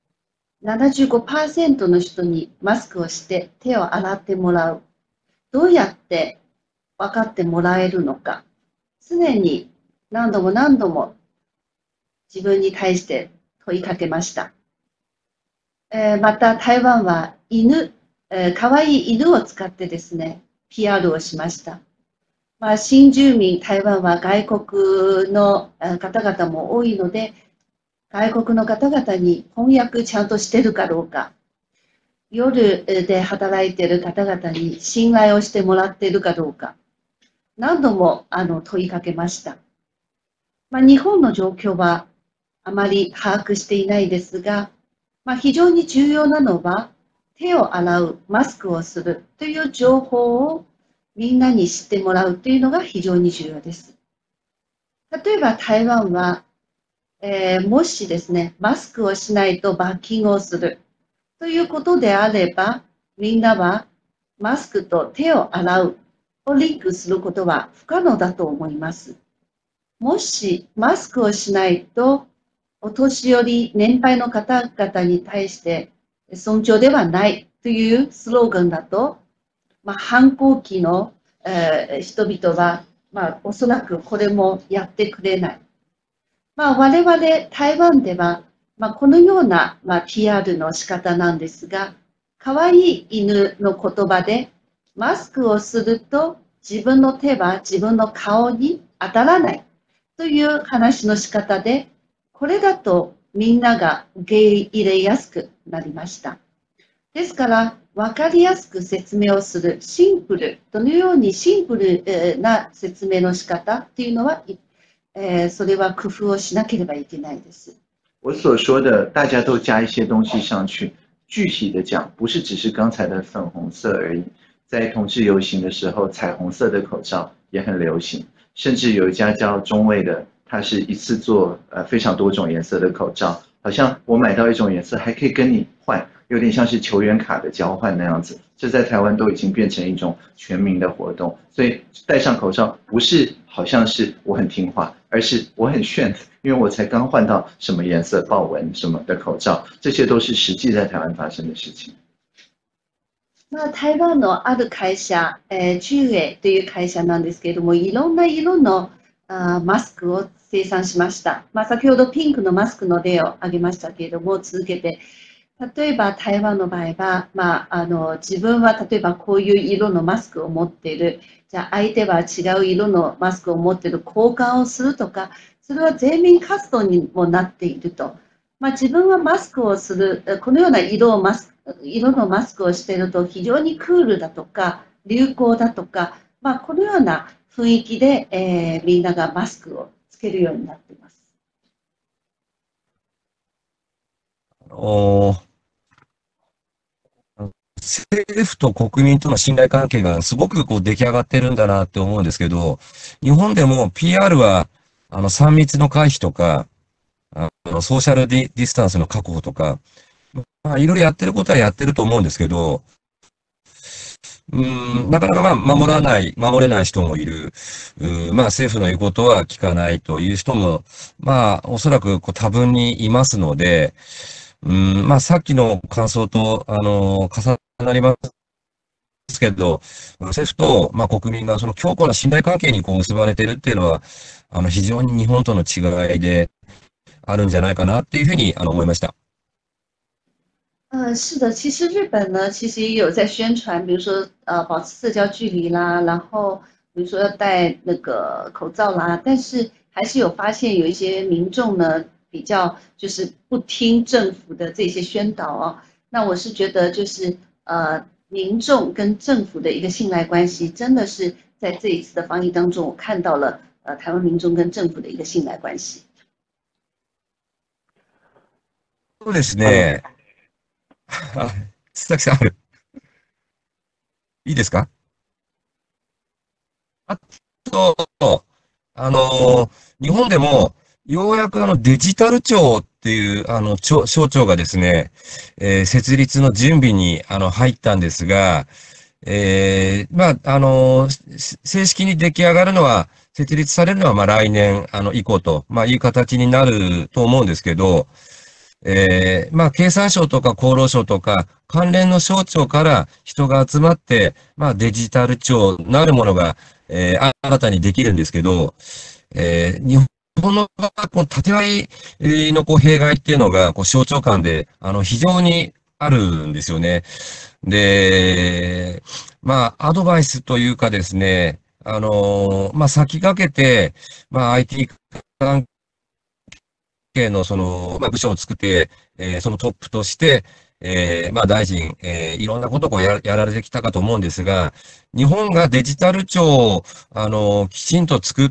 75% の人にマスクをして手を洗ってもらう。どうやって分かってもらえるのか。常に何度も何度も自分に対して問いかけました。また台湾は可愛い犬を使ってですね、PR をしました。新住民、台湾は外国の方々も多いので、外国の方々に翻訳ちゃんとしてるかどうか、夜で働いている方々に信頼をしてもらっているかどうか、何度も問いかけました。日本の状況はあまり把握していないですが、非常に重要なのは、手を洗う、マスクをするという情報をみんなに知ってもらうというのが非常に重要です。例えば台湾は、もしですね、マスクをしないと罰金をするということであれば、みんなはマスクと手を洗うをリンクすることは不可能だと思います。もしマスクをしないと、お年寄り、年配の方々に対して尊重ではないというスローガンだと、反抗期の、人々は、おそらくこれもやってくれない。我々台湾では、このような、PR の仕方なんですが、可愛い犬の言葉で、マスクをすると自分の手は自分の顔に当たらないという話の仕方で、これだとみんなが受け入れやすくなりました。ですから、分かりやすく説明をする、シンプル、どのようにシンプルな説明の仕方っていうのは、それは工夫をしなければいけないです。 我所说的，大家都加一些东西上去，具体的讲，不是只是刚才的粉红色而已。在同志游行的时候，彩虹色的口罩也很流行，甚至有一家叫中卫的，它是一次做非常多种颜色的口罩，好像我买到一种颜色还可以跟你换，有点像是球员卡的交换那样子。这在台湾都已经变成一种全民的活动，所以戴上口罩不是好像是我很听話，而是我很炫，因为我才刚换到什么颜色豹纹什么的口罩，这些都是实际在台湾发生的事情。 台湾のある会社、中英という会社なんですけれども、いろんな色のマスクを生産しました。先ほどピンクのマスクの例を挙げましたけれども、続けて、例えば台湾の場合は、自分は例えばこういう色のマスクを持っている、じゃあ相手は違う色のマスクを持っている、交換をするとか、それは全民活動にもなっていると。自分はマスクをする、このような色のマスクをしていると非常にクールだとか、流行だとか、このような雰囲気で、みんながマスクをつけるようになっています。 政府と国民との信頼関係がすごく出来上がってるんだなって思うんですけど、日本でも PR は、3密の回避とか、ソーシャルディスタンスの確保とか、いろいろやってることはやってると思うんですけど、なかなか守れない人もいる。政府の言うことは聞かないという人も、おそらく多分にいますので、さっきの感想と、重なりますけど、政府と、国民がその強固な信頼関係に結ばれているっていうのは、非常に日本との違いであるんじゃないかなっていうふうに思いました。 是的，其实日本呢，其实也有在宣传，比如说保持社交距离啦，然后比如说要戴那个口罩啦，但是还是有发现有一些民众呢比较就是不听政府的这些宣导哦。那我是觉得就是民众跟政府的一个信赖关系，真的是在这一次的防疫当中，我看到了台湾民众跟政府的一个信赖关系。 そうですね。須崎さんある。 いいですか？あと、日本でも、ようやくデジタル庁っていう、省庁がですね、設立の準備に、入ったんですが、まあ、正式に出来上がるのは、設立されるのは、まあ、来年、以降と、まあ、いう形になると思うんですけど、まあ、経産省とか厚労省とか、関連の省庁から人が集まって、まあ、デジタル庁なるものが、新たにできるんですけど、日本のこの縦割りの弊害っていうのが、省庁間で、非常にあるんですよね。で、まあ、アドバイスというかですね、まあ、先駆けて、まあ、IT 関係のまあ、部署を作って、そのトップとして、まあ、大臣、いろんなことをやられてきたかと思うんですが、日本がデジタル庁を、きちんと作って、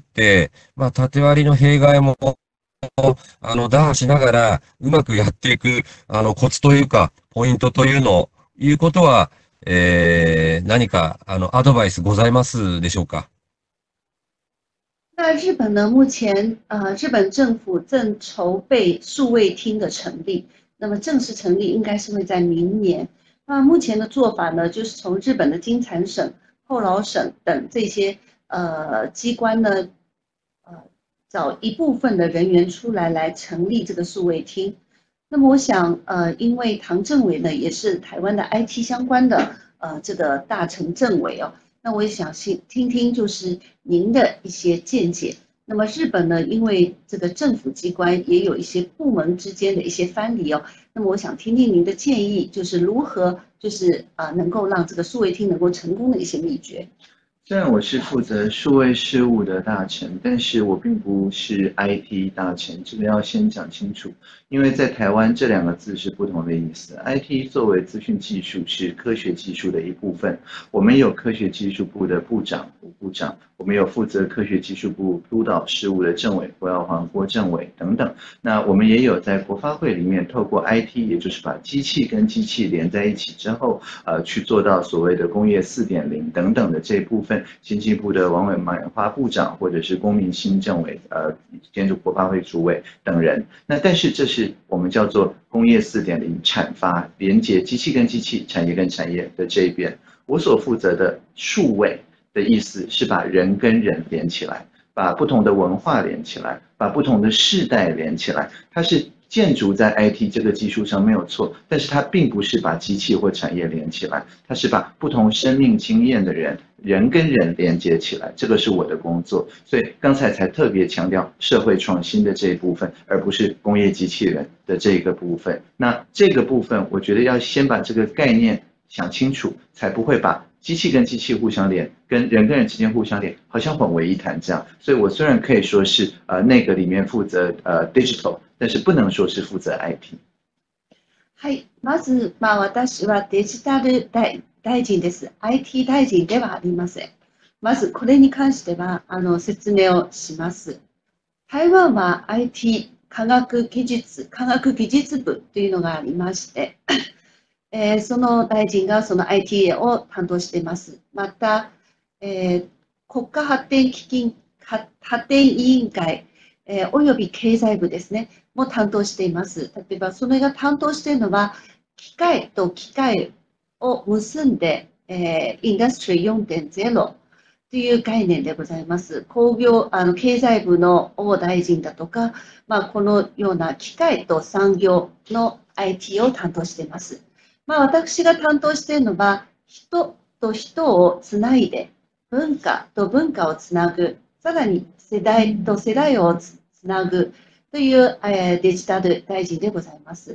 まあ、縦割りの弊害も、打破しながら、うまくやっていく、コツというか、ポイントということは、何か、アドバイスございますでしょうか？ 那日本呢，目前日本政府正筹备数位厅的成立，那么正式成立应该是会在明年。那目前的做法呢，就是从日本的经产省、后劳省等这些机关呢，找一部分的人员出来成立这个数位厅。那么我想，因为唐政委呢也是台湾的 IT 相关的这个大臣政委哦。那我也想听听，就是您的一些见解。那么日本呢，因为这个政府机关也有一些部门之间的一些藩篱哦。那么我想听听您的建议，就是如何就是能够让这个数位厅能够成功的一些秘诀。 虽然我是负责数位事务的大臣，但是我并不是 IT 大臣，这个要先讲清楚。因为在台湾这两个字是不同的意思。IT 作为资讯技术是科学技术的一部分，我们有科学技术部的部长、副部长，我们有负责科学技术部督导事务的政委郭耀煌、郭政委等等。那我们也有在国发会里面透过 IT， 也就是把机器跟机器连在一起之后，去做到所谓的工业4.0等等的这一部分。经济部的王美花部长，或者是龚明鑫政委，兼驻国发会主委等人。那但是这是我们叫做工业4.0产发，连接机器跟机器、产业跟产业的这一边。我所负责的数位的意思是把人跟人连起来，把不同的文化连起来，把不同的世代连起来。它是建筑在 IT 这个技术上没有错，但是它并不是把机器或产业连起来，它是把不同生命经验的人跟人连接起来，这个是我的工作。所以刚才才特别强调社会创新的这一部分，而不是工业机器人的这个部分。那这个部分，我觉得要先把这个概念想清楚，才不会把机器跟机器互相连，跟人之间互相連，好像混为一談這樣。所以我雖然可以說是那個裡面負責digital，但是不能說是負責 IT。 はい、まず、私はデジタル大臣です。IT 大臣ではありません。まずこれに関しては説明をします。台湾は IT 科学技術部というのがありまして、その大臣がその IT を担当しています。また、国家発展委員会、および経済部ですね、も担当しています。例えば、それが担当しているのは、機械と機械を結んで、インダストリー 4.0 という概念でございます。経済部の大大臣だとか、このような機械と産業の IT を担当しています。私が担当しているのは、人と人をつないで、文化と文化をつなぐ、さらに世代と世代をつなぐという、デジタル大臣でございます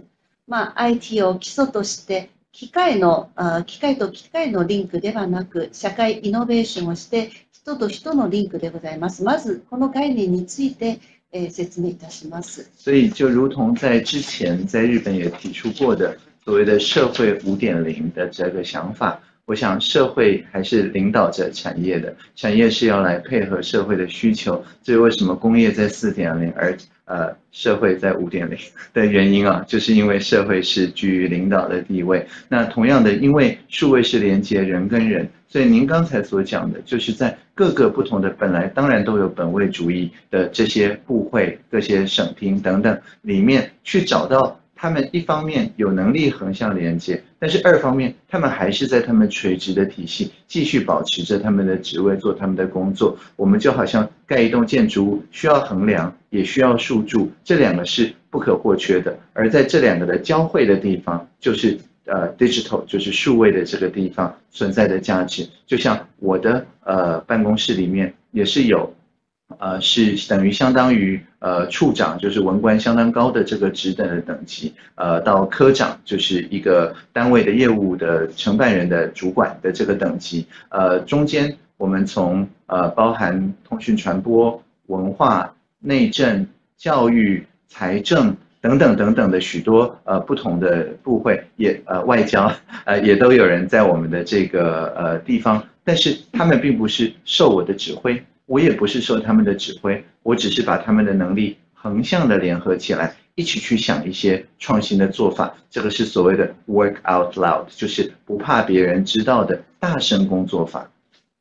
。IT を基礎として、機械と機械のリンクではなく、社会イノベーションをして、人と人のリンクでございます。まず、この概念について、説明いたします。 所以就如同在之前在日本也提出过的所谓的社会5.0的这个想法，我想社会还是领导着产业的，产业是要来配合社会的需求，这是为什么工业在4.0 社会在5.0的原因啊，就是因为社会是居于领导的地位。那同样的，因为数位是连接人跟人，所以您刚才所讲的，就是在各个不同的本来当然都有本位主义的这些部会、这些省厅等等里面去找到。他们一方面有能力横向连接，但是二方面他们还是在他们垂直的体系继续保持着他们的职位做他们的工作。我们就好像盖一栋建筑物，需要衡量，也需要树柱，这两个是不可或缺的。而在这两个的交汇的地方，就是digital 就是数位的这个地方存在的价值。就像我的办公室里面也是有。是等于相当于处长，就是文官相当高的这个职等的等级，到科长就是一个单位的业务的承办人的主管的这个等级，中间我们从包含通讯传播、文化、内政、教育、财政等等等等的许多不同的部会，也外交也都有人在我们的这个地方，但是他们并不是受我的指挥。我也不是受他们的指挥，我只是把他们的能力横向的联合起来，一起去想一些创新的做法。这个是所谓的 work out loud， 就是不怕别人知道的大声工作法。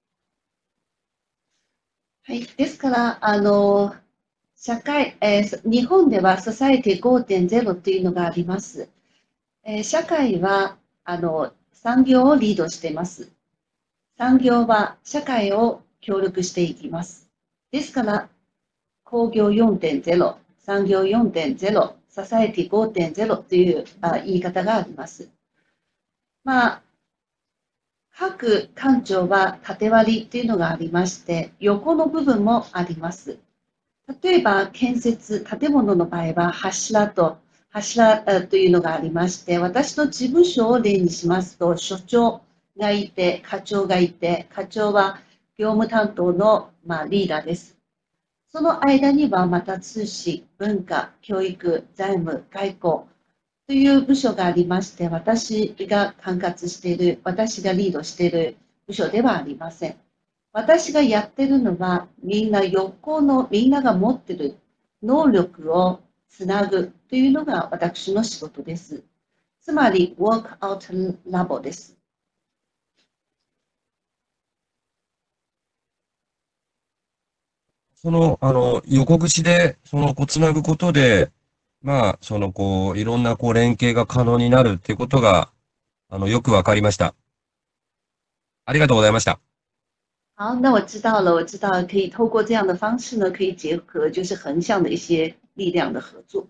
はい、ですから社会、日本ではソサエティ 5.0 というのがあります。社会は産業をリードしています。産業は社会を協力していきます。ですから、工業 4.0、産業 4.0、ソサエティ 5.0 という言い方があります。各官庁は縦割りというのがありまして、横の部分もあります。例えば、建設、建物の場合は柱というのがありまして、私の事務所を例にしますと、所長がいて、課長がいて、課長は業務担当の、リーダーです。その間にはまた通信、文化、教育、財務、外交という部署がありまして、私が管轄している、私がリードしている部署ではありません。私がやっているのは、みんなが持っている能力をつなぐというのが私の仕事です。つまり、ワークアウトラボです。 横串で、つなぐことで、いろんな、連携が可能になるっていうことが、よくわかりました。ありがとうございました。 好，那我知道了，可以透过这样的方式呢，可以结合就是横向的一些力量的合作。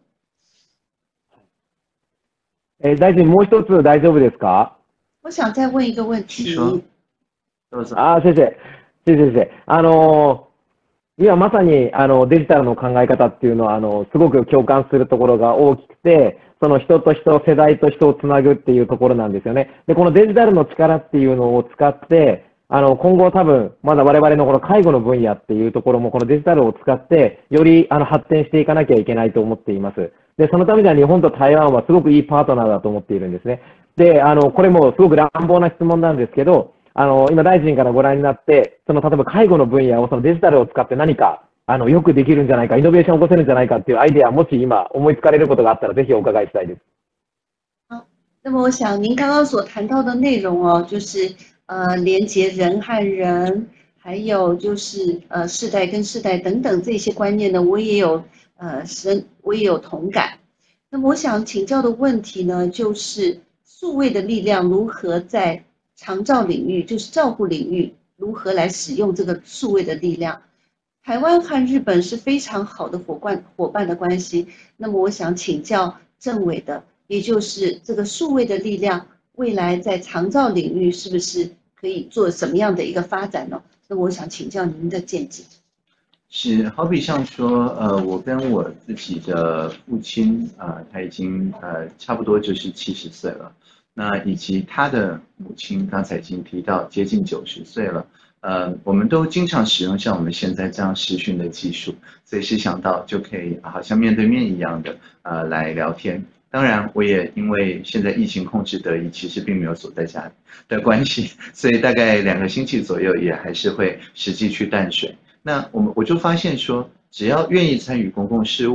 大臣、もう一つ大丈夫ですか？ 我想再问一个问题。 どうぞ。 先生。今まさにデジタルの考え方っていうのはすごく共感するところが大きくて、その人と人、世代と人をつなぐっていうところなんですよね。で、このデジタルの力っていうのを使って、今後多分、まだ我々のこの介護の分野っていうところもこのデジタルを使って、より発展していかなきゃいけないと思っています。で、そのためには日本と台湾はすごくいいパートナーだと思っているんですね。で、これもすごく乱暴な質問なんですけど、今大臣からご覧になって、例えば介護の分野をデジタルを使って何か、よくできるんじゃないか、イノベーションを起こせるんじゃないかっていうアイデア、もし今思いつかれることがあったら、ぜひお伺いしたいです。 那么我想您刚刚所谈到的内容哦，就是连接人和人，还有就是世代跟世代等等这些观念呢，我也有同感。那么我想请教的问题呢，就是数位的力量如何在长照领域，就是照护领域，如何来使用这个数位的力量？台湾和日本是非常好的伙伴的关系。那么我想请教政委的，也就是这个数位的力量，未来在长照领域是不是可以做什么样的一个发展呢？那么我想请教您的见解。 是，好比像说，我跟我自己的父亲他已经差不多就是70岁了。那以及他的母亲刚才已经提到接近90岁了，我们都经常使用像我们现在这样视讯的技术，随时想到就可以好像面对面一样的来聊天。当然，我也因为现在疫情控制得宜，其实并没有锁在家里的关系，所以大概2个星期左右也还是会实际去淡水。那我就发现说，只要愿意参与公共事务，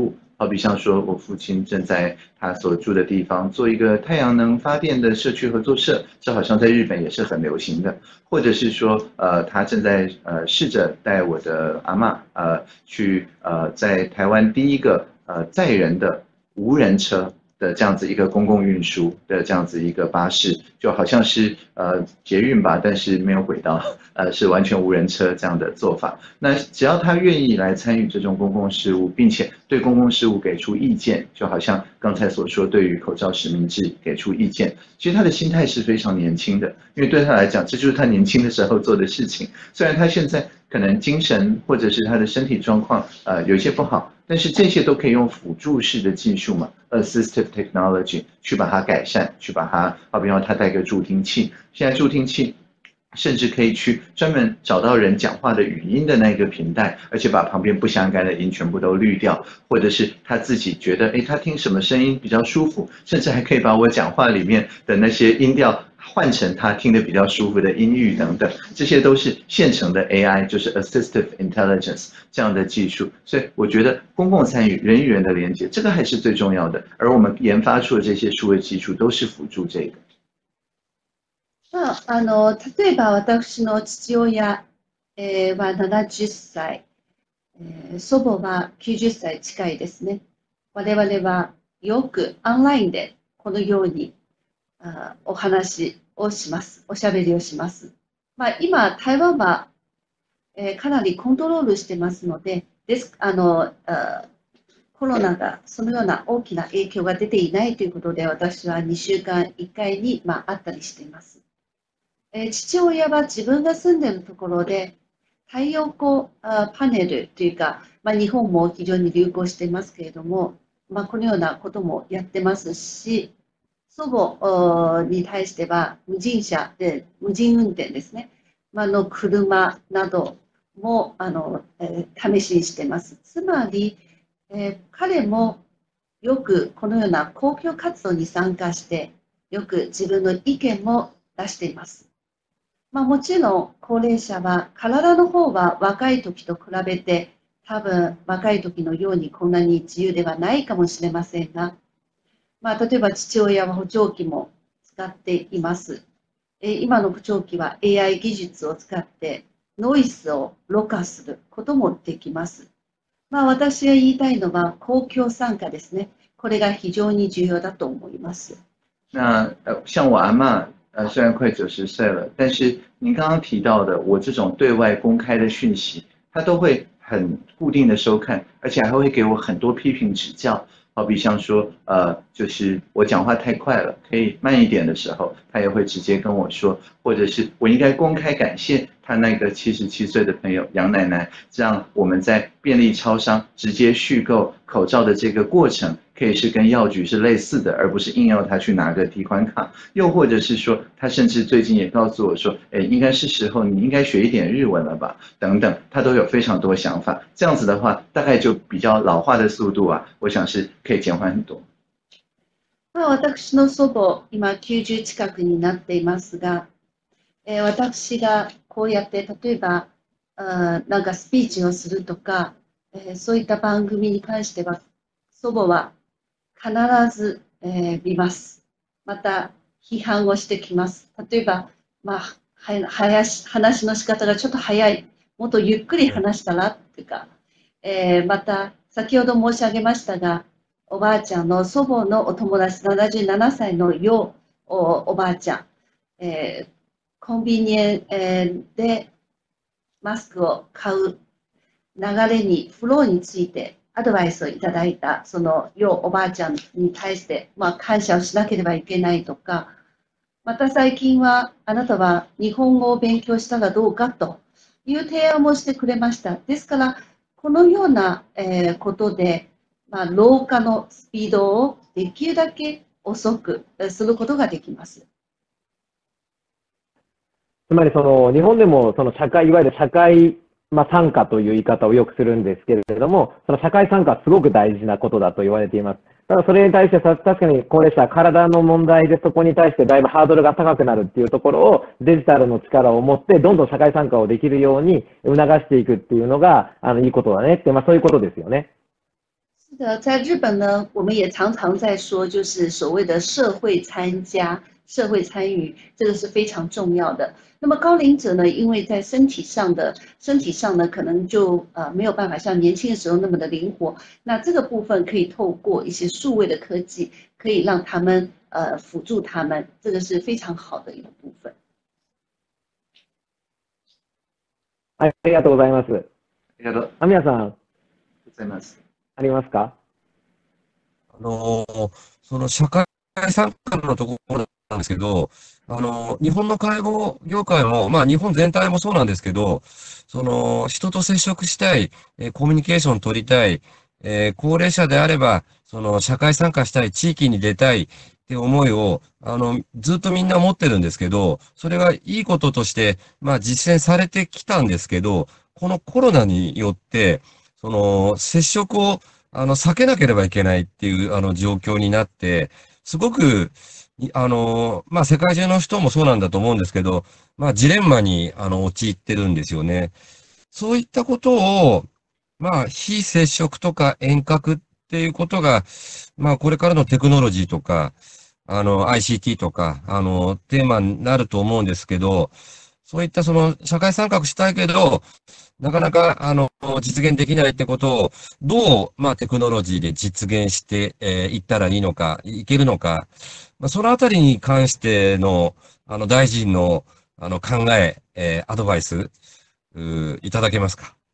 好比像说我父亲正在他所住的地方做一个太阳能发电的社区合作社，这好像在日本也是很流行的。或者是说他正在试着带我的阿嬷去在台湾第一个载人的无人车的这样子一个公共运输的这样子一个巴士，就好像是捷运吧，但是没有轨道，是完全无人车这样的做法。那只要他愿意来参与这种公共事务，并且对公共事务给出意见，就好像刚才所说，对于口罩实名制给出意见，其实他的心态是非常年轻的，因为对他来讲，这就是他年轻的时候做的事情。虽然他现在可能精神或者是他的身体状况有一些不好，但是这些都可以用辅助式的技术嘛 ，assistive technology 去把它改善，去把它，好比说他带个助听器，现在助听器甚至可以去专门找到人讲话的语音的那个频带，而且把旁边不相干的音全部都滤掉，或者是他自己觉得，他听什么声音比较舒服，甚至还可以把我讲话里面的那些音调换成他听得比较舒服的音域等等，这些都是现成的 AI， 就是 assistive intelligence 这样的技术。所以我觉得公共参与、人与人的连接，这个还是最重要的。而我们研发出的这些数位技术都是辅助这个。 例えば私の父親、は70歳、祖母は90歳近いですね。我々はよくオンラインでこのようにお話をします。おしゃべりをします。今、台湾は、かなりコントロールしてますので、コロナがそのような大きな影響が出ていないということで、私は2週間1回に、会ったりしています。父親は自分が住んでいるところで太陽光パネルというか、日本も非常に流行していますけれども、このようなこともやってますし、祖母に対しては無人車で無人運転ですね、の車なども試しにしています。つまり、彼もよくこのような公共活動に参加して、よく自分の意見も出しています。もちろん高齢者は体の方は若い時と比べて多分若い時のようにこんなに自由ではないかもしれませんが、例えば父親は補聴器も使っています。今の補聴器は AI 技術を使ってノイズをろ過することもできます。私が言いたいのは公共参加ですね。これが非常に重要だと思います。 那像我阿嬷虽然快90岁了，但是您刚刚提到的，我这种对外公开的讯息，他都会很固定的收看，而且还会给我很多批评指教。好比像说，就是我讲话太快了，可以慢一点的时候，他也会直接跟我说，或者是我应该公开感谢他那个77岁的朋友杨奶奶，这样我们在便利超商直接续购口罩的这个过程，可以是跟药局是类似的，而不是硬要他去拿个提款卡。又或者是说，他甚至最近也告诉我说，应该是时候你应该学一点日文了吧，等等，他都有非常多想法。这样子的话，大概就比较老化的速度啊，我想是可以减缓很多。 私の祖母、今90近くになっていますが、私がこうやって例えばなんかスピーチをするとか、そういった番組に関しては祖母は必ず、見ます。また批判をしてきます。例えば、話の仕方がちょっと早い、もっとゆっくり話したらとか、また先ほど申し上げましたが、おばあちゃんの祖母のお友達、77歳のおばあちゃん、コンビニでマスクを買う流れに、フローについてアドバイスをいただいた、そのおばあちゃんに対して、感謝をしなければいけないとか、また最近は、あなたは日本語を勉強したらどうかという提案もしてくれました。ですから、このようなことで、老化のスピードをできるだけ遅くすることができます。 つまりその日本でもその社会、いわゆる社会参加という言い方をよくするんですけれども、その社会参加はすごく大事なことだと言われています。ただそれに対して確かに高齢者は体の問題でそこに対してだいぶハードルが高くなるっていうところをデジタルの力を持ってどんどん社会参加をできるように促していくっていうのがいいことだねって、そういうことですよね。 是的，在日本呢，我们也常常在说，就是所谓的社会参加、社会参与，这个是非常重要的。那么高龄者呢，因为在身体上呢，可能就没有办法像年轻的时候那么的灵活。那这个部分可以透过一些数位的科技，可以让他们辅助他们，这个是非常好的一个部分。 はい、ありがとうございます。 ありがとうアミヤさん、 ございます。 ありますか？ その社会参加のところなんですけど、日本の介護業界も、まあ日本全体もそうなんですけど、人と接触したい、コミュニケーション取りたい、高齢者であれば、社会参加したい、地域に出たいって思いを、ずっとみんな持ってるんですけど、それがいいこととして、まあ実践されてきたんですけど、このコロナによって、接触を避けなければいけないっていう、状況になって、すごく、まあ、世界中の人もそうなんだと思うんですけど、まあ、ジレンマに、陥ってるんですよね。そういったことを、まあ、非接触とか遠隔っていうことが、まあ、これからのテクノロジーとか、ICT とか、テーマになると思うんですけど、そういった社会参画したいけど、なかなか、実現できないってことを、どう、まあ、テクノロジーで実現して、いったらいいのか、いけるのか、まあ、そのあたりに関しての、大臣の、考え、アドバイス、いただけますか？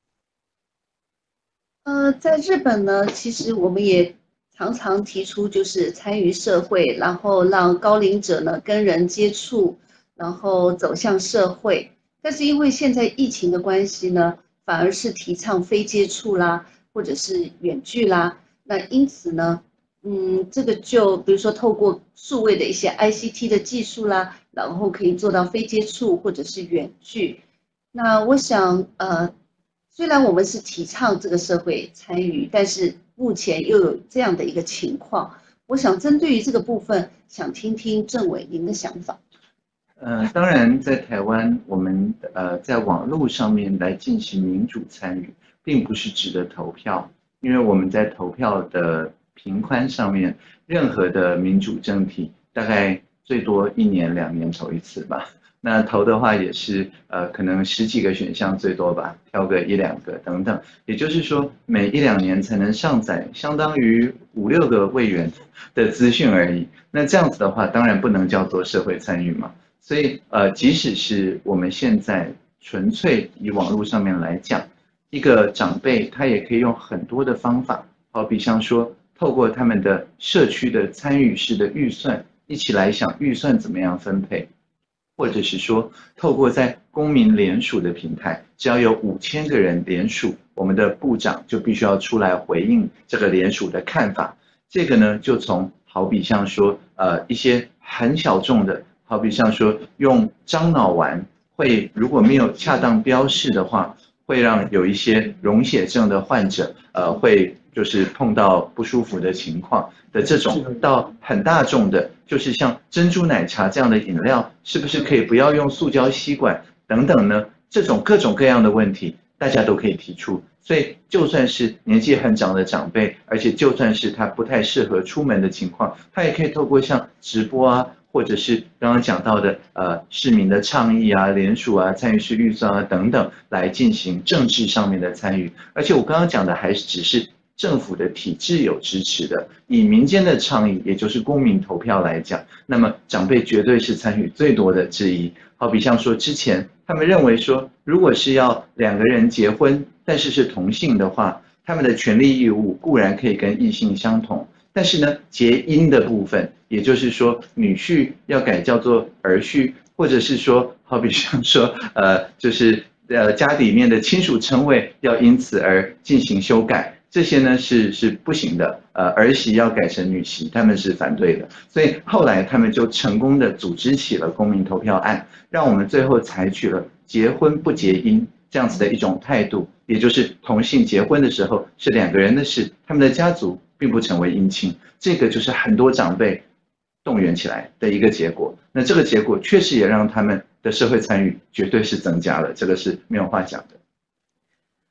在日本呢，其实我们也常常提出，就是参与社会，然后让高龄者呢跟人接触，然后走向社会。但是因为现在疫情的关系呢，反而是提倡非接触啦，或者是远距啦。那因此呢，这个就比如说透过数位的一些 ICT 的技术啦，然后可以做到非接触或者是远距。那我想，虽然我们是提倡这个社会参与，但是目前又有这样的一个情况，我想针对于这个部分，想听听政委您的想法。 当然，在台湾，我们在网络上面来进行民主参与，并不是指的投票，因为我们在投票的频宽上面，任何的民主政体大概最多1年2年投一次吧。那投的话也是可能10几个选项最多吧，挑个1、2个等等。也就是说，每1、2年才能上载，相当于5、6个委员的资讯而已。那这样子的话，当然不能叫做社会参与嘛。所以即使是我们现在纯粹以网络上面来讲，一个长辈他也可以用很多的方法，好比像说透过他们的社区的参与式的预算，一起来想预算怎么样分配。或者是说，透过在公民联署的平台，只要有5000个人联署，我们的部长就必须要出来回应这个联署的看法。这个呢，就从好比像说，一些很小众的，好比像说用樟脑丸会如果没有恰当标示的话，会让有一些溶血症的患者，会就是碰到不舒服的情况的这种，到很大众的，就是像珍珠奶茶这样的饮料，是不是可以不要用塑胶吸管等等呢？这种各种各样的问题，大家都可以提出。所以就算是年纪很长的长辈，而且就算是他不太适合出门的情况，他也可以透过像直播啊，或者是刚刚讲到的市民的倡议啊、联署啊、参与式预算啊等等，来进行政治上面的参与。而且我刚刚讲的还只是政府的体制有支持的，以民间的倡议，也就是公民投票来讲，那么长辈绝对是参与最多的之一。好比像说之前他们认为说，如果是要2个人结婚，但是是同性的话，他们的权利义务固然可以跟异性相同，但是呢，结姻的部分，也就是说女婿要改叫做儿婿，或者是说，好比像说，就是家里面的亲属称谓要因此而进行修改。这些呢是不行的，儿媳要改成女媳，他们是反对的，所以后来他们就成功的组织起了公民投票案，让我们最后采取了结婚不结姻这样子的一种态度，也就是同性结婚的时候是2个人的事，他们的家族并不成为姻亲，这个就是很多长辈动员起来的一个结果。那这个结果确实也让他们的社会参与绝对是增加了，这个是没有话讲的。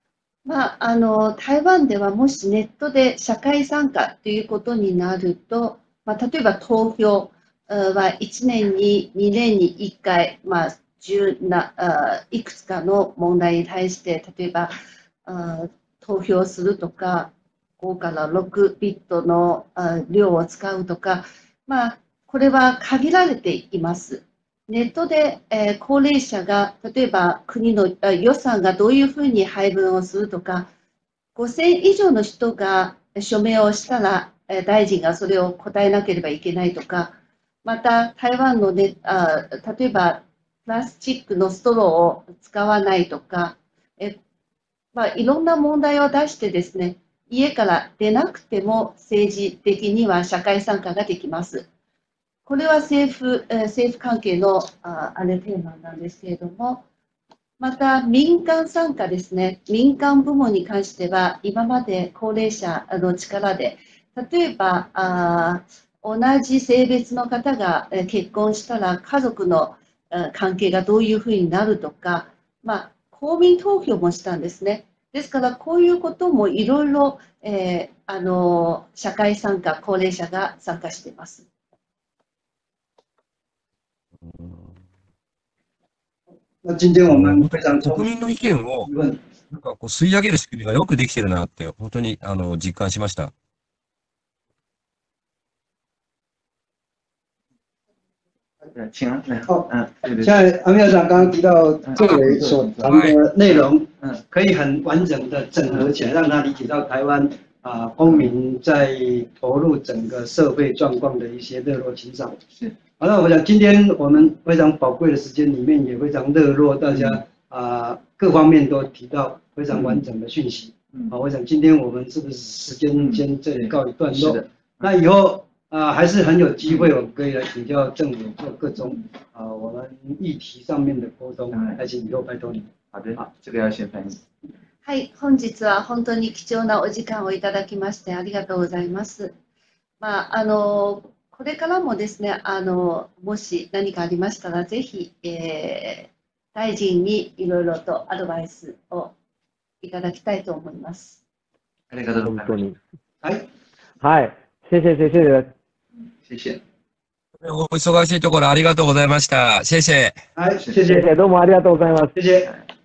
台湾ではもしネットで社会参加ということになると、例えば投票は1年に2年に1回、いくつかの問題に対して、例えば投票するとか、5から6ビットの量を使うとか、これは限られています。ネットで、高齢者が例えば国の予算がどういうふうに配分をするとか、5000以上の人が署名をしたら、大臣がそれを答えなければいけないとか、また台湾の、例えばプラスチックのストローを使わないとか、いろんな問題を出してですね、家から出なくても政治的には社会参加ができます。これは政府関係のテーマなんですけれども、また民間参加ですね、民間部門に関しては、今まで高齢者の力で、例えば同じ性別の方が結婚したら、家族の関係がどういうふうになるとか、公民投票もしたんですね。ですから、こういうこともいろいろ社会参加、高齢者が参加しています。 今天我们非常国民の意見をなんかこう吸い上げる仕組みがよくできてるなって、本当に実感しました。 现在安院长刚刚提到这位所谈的内容，可以很完整的整合起来，让他理解到台湾公民在投入整个社会状况的一些热络情感。是。好，那我想今天我们非常宝贵的时间里面也非常热络，大家各方面都提到非常完整的讯息。我想今天我们是不是时间先这里告一段落？那以后还是很有机会，我们可以来请教政府做各种我们议题上面的沟通，还請以後拜托你。 好的，这个要先翻译。 はい、本日は本当に貴重なお時間をいただきましてありがとうございます。これからもですね、もし何かありましたら、ぜひ、大臣にいろいろとアドバイスをいただきたいと思います。 ありがとうございます。 はい。 はい。谢谢谢谢。 お忙しいところありがとうございました。谢谢。 はい、谢謝。 どうもありがとうございます。 谢謝。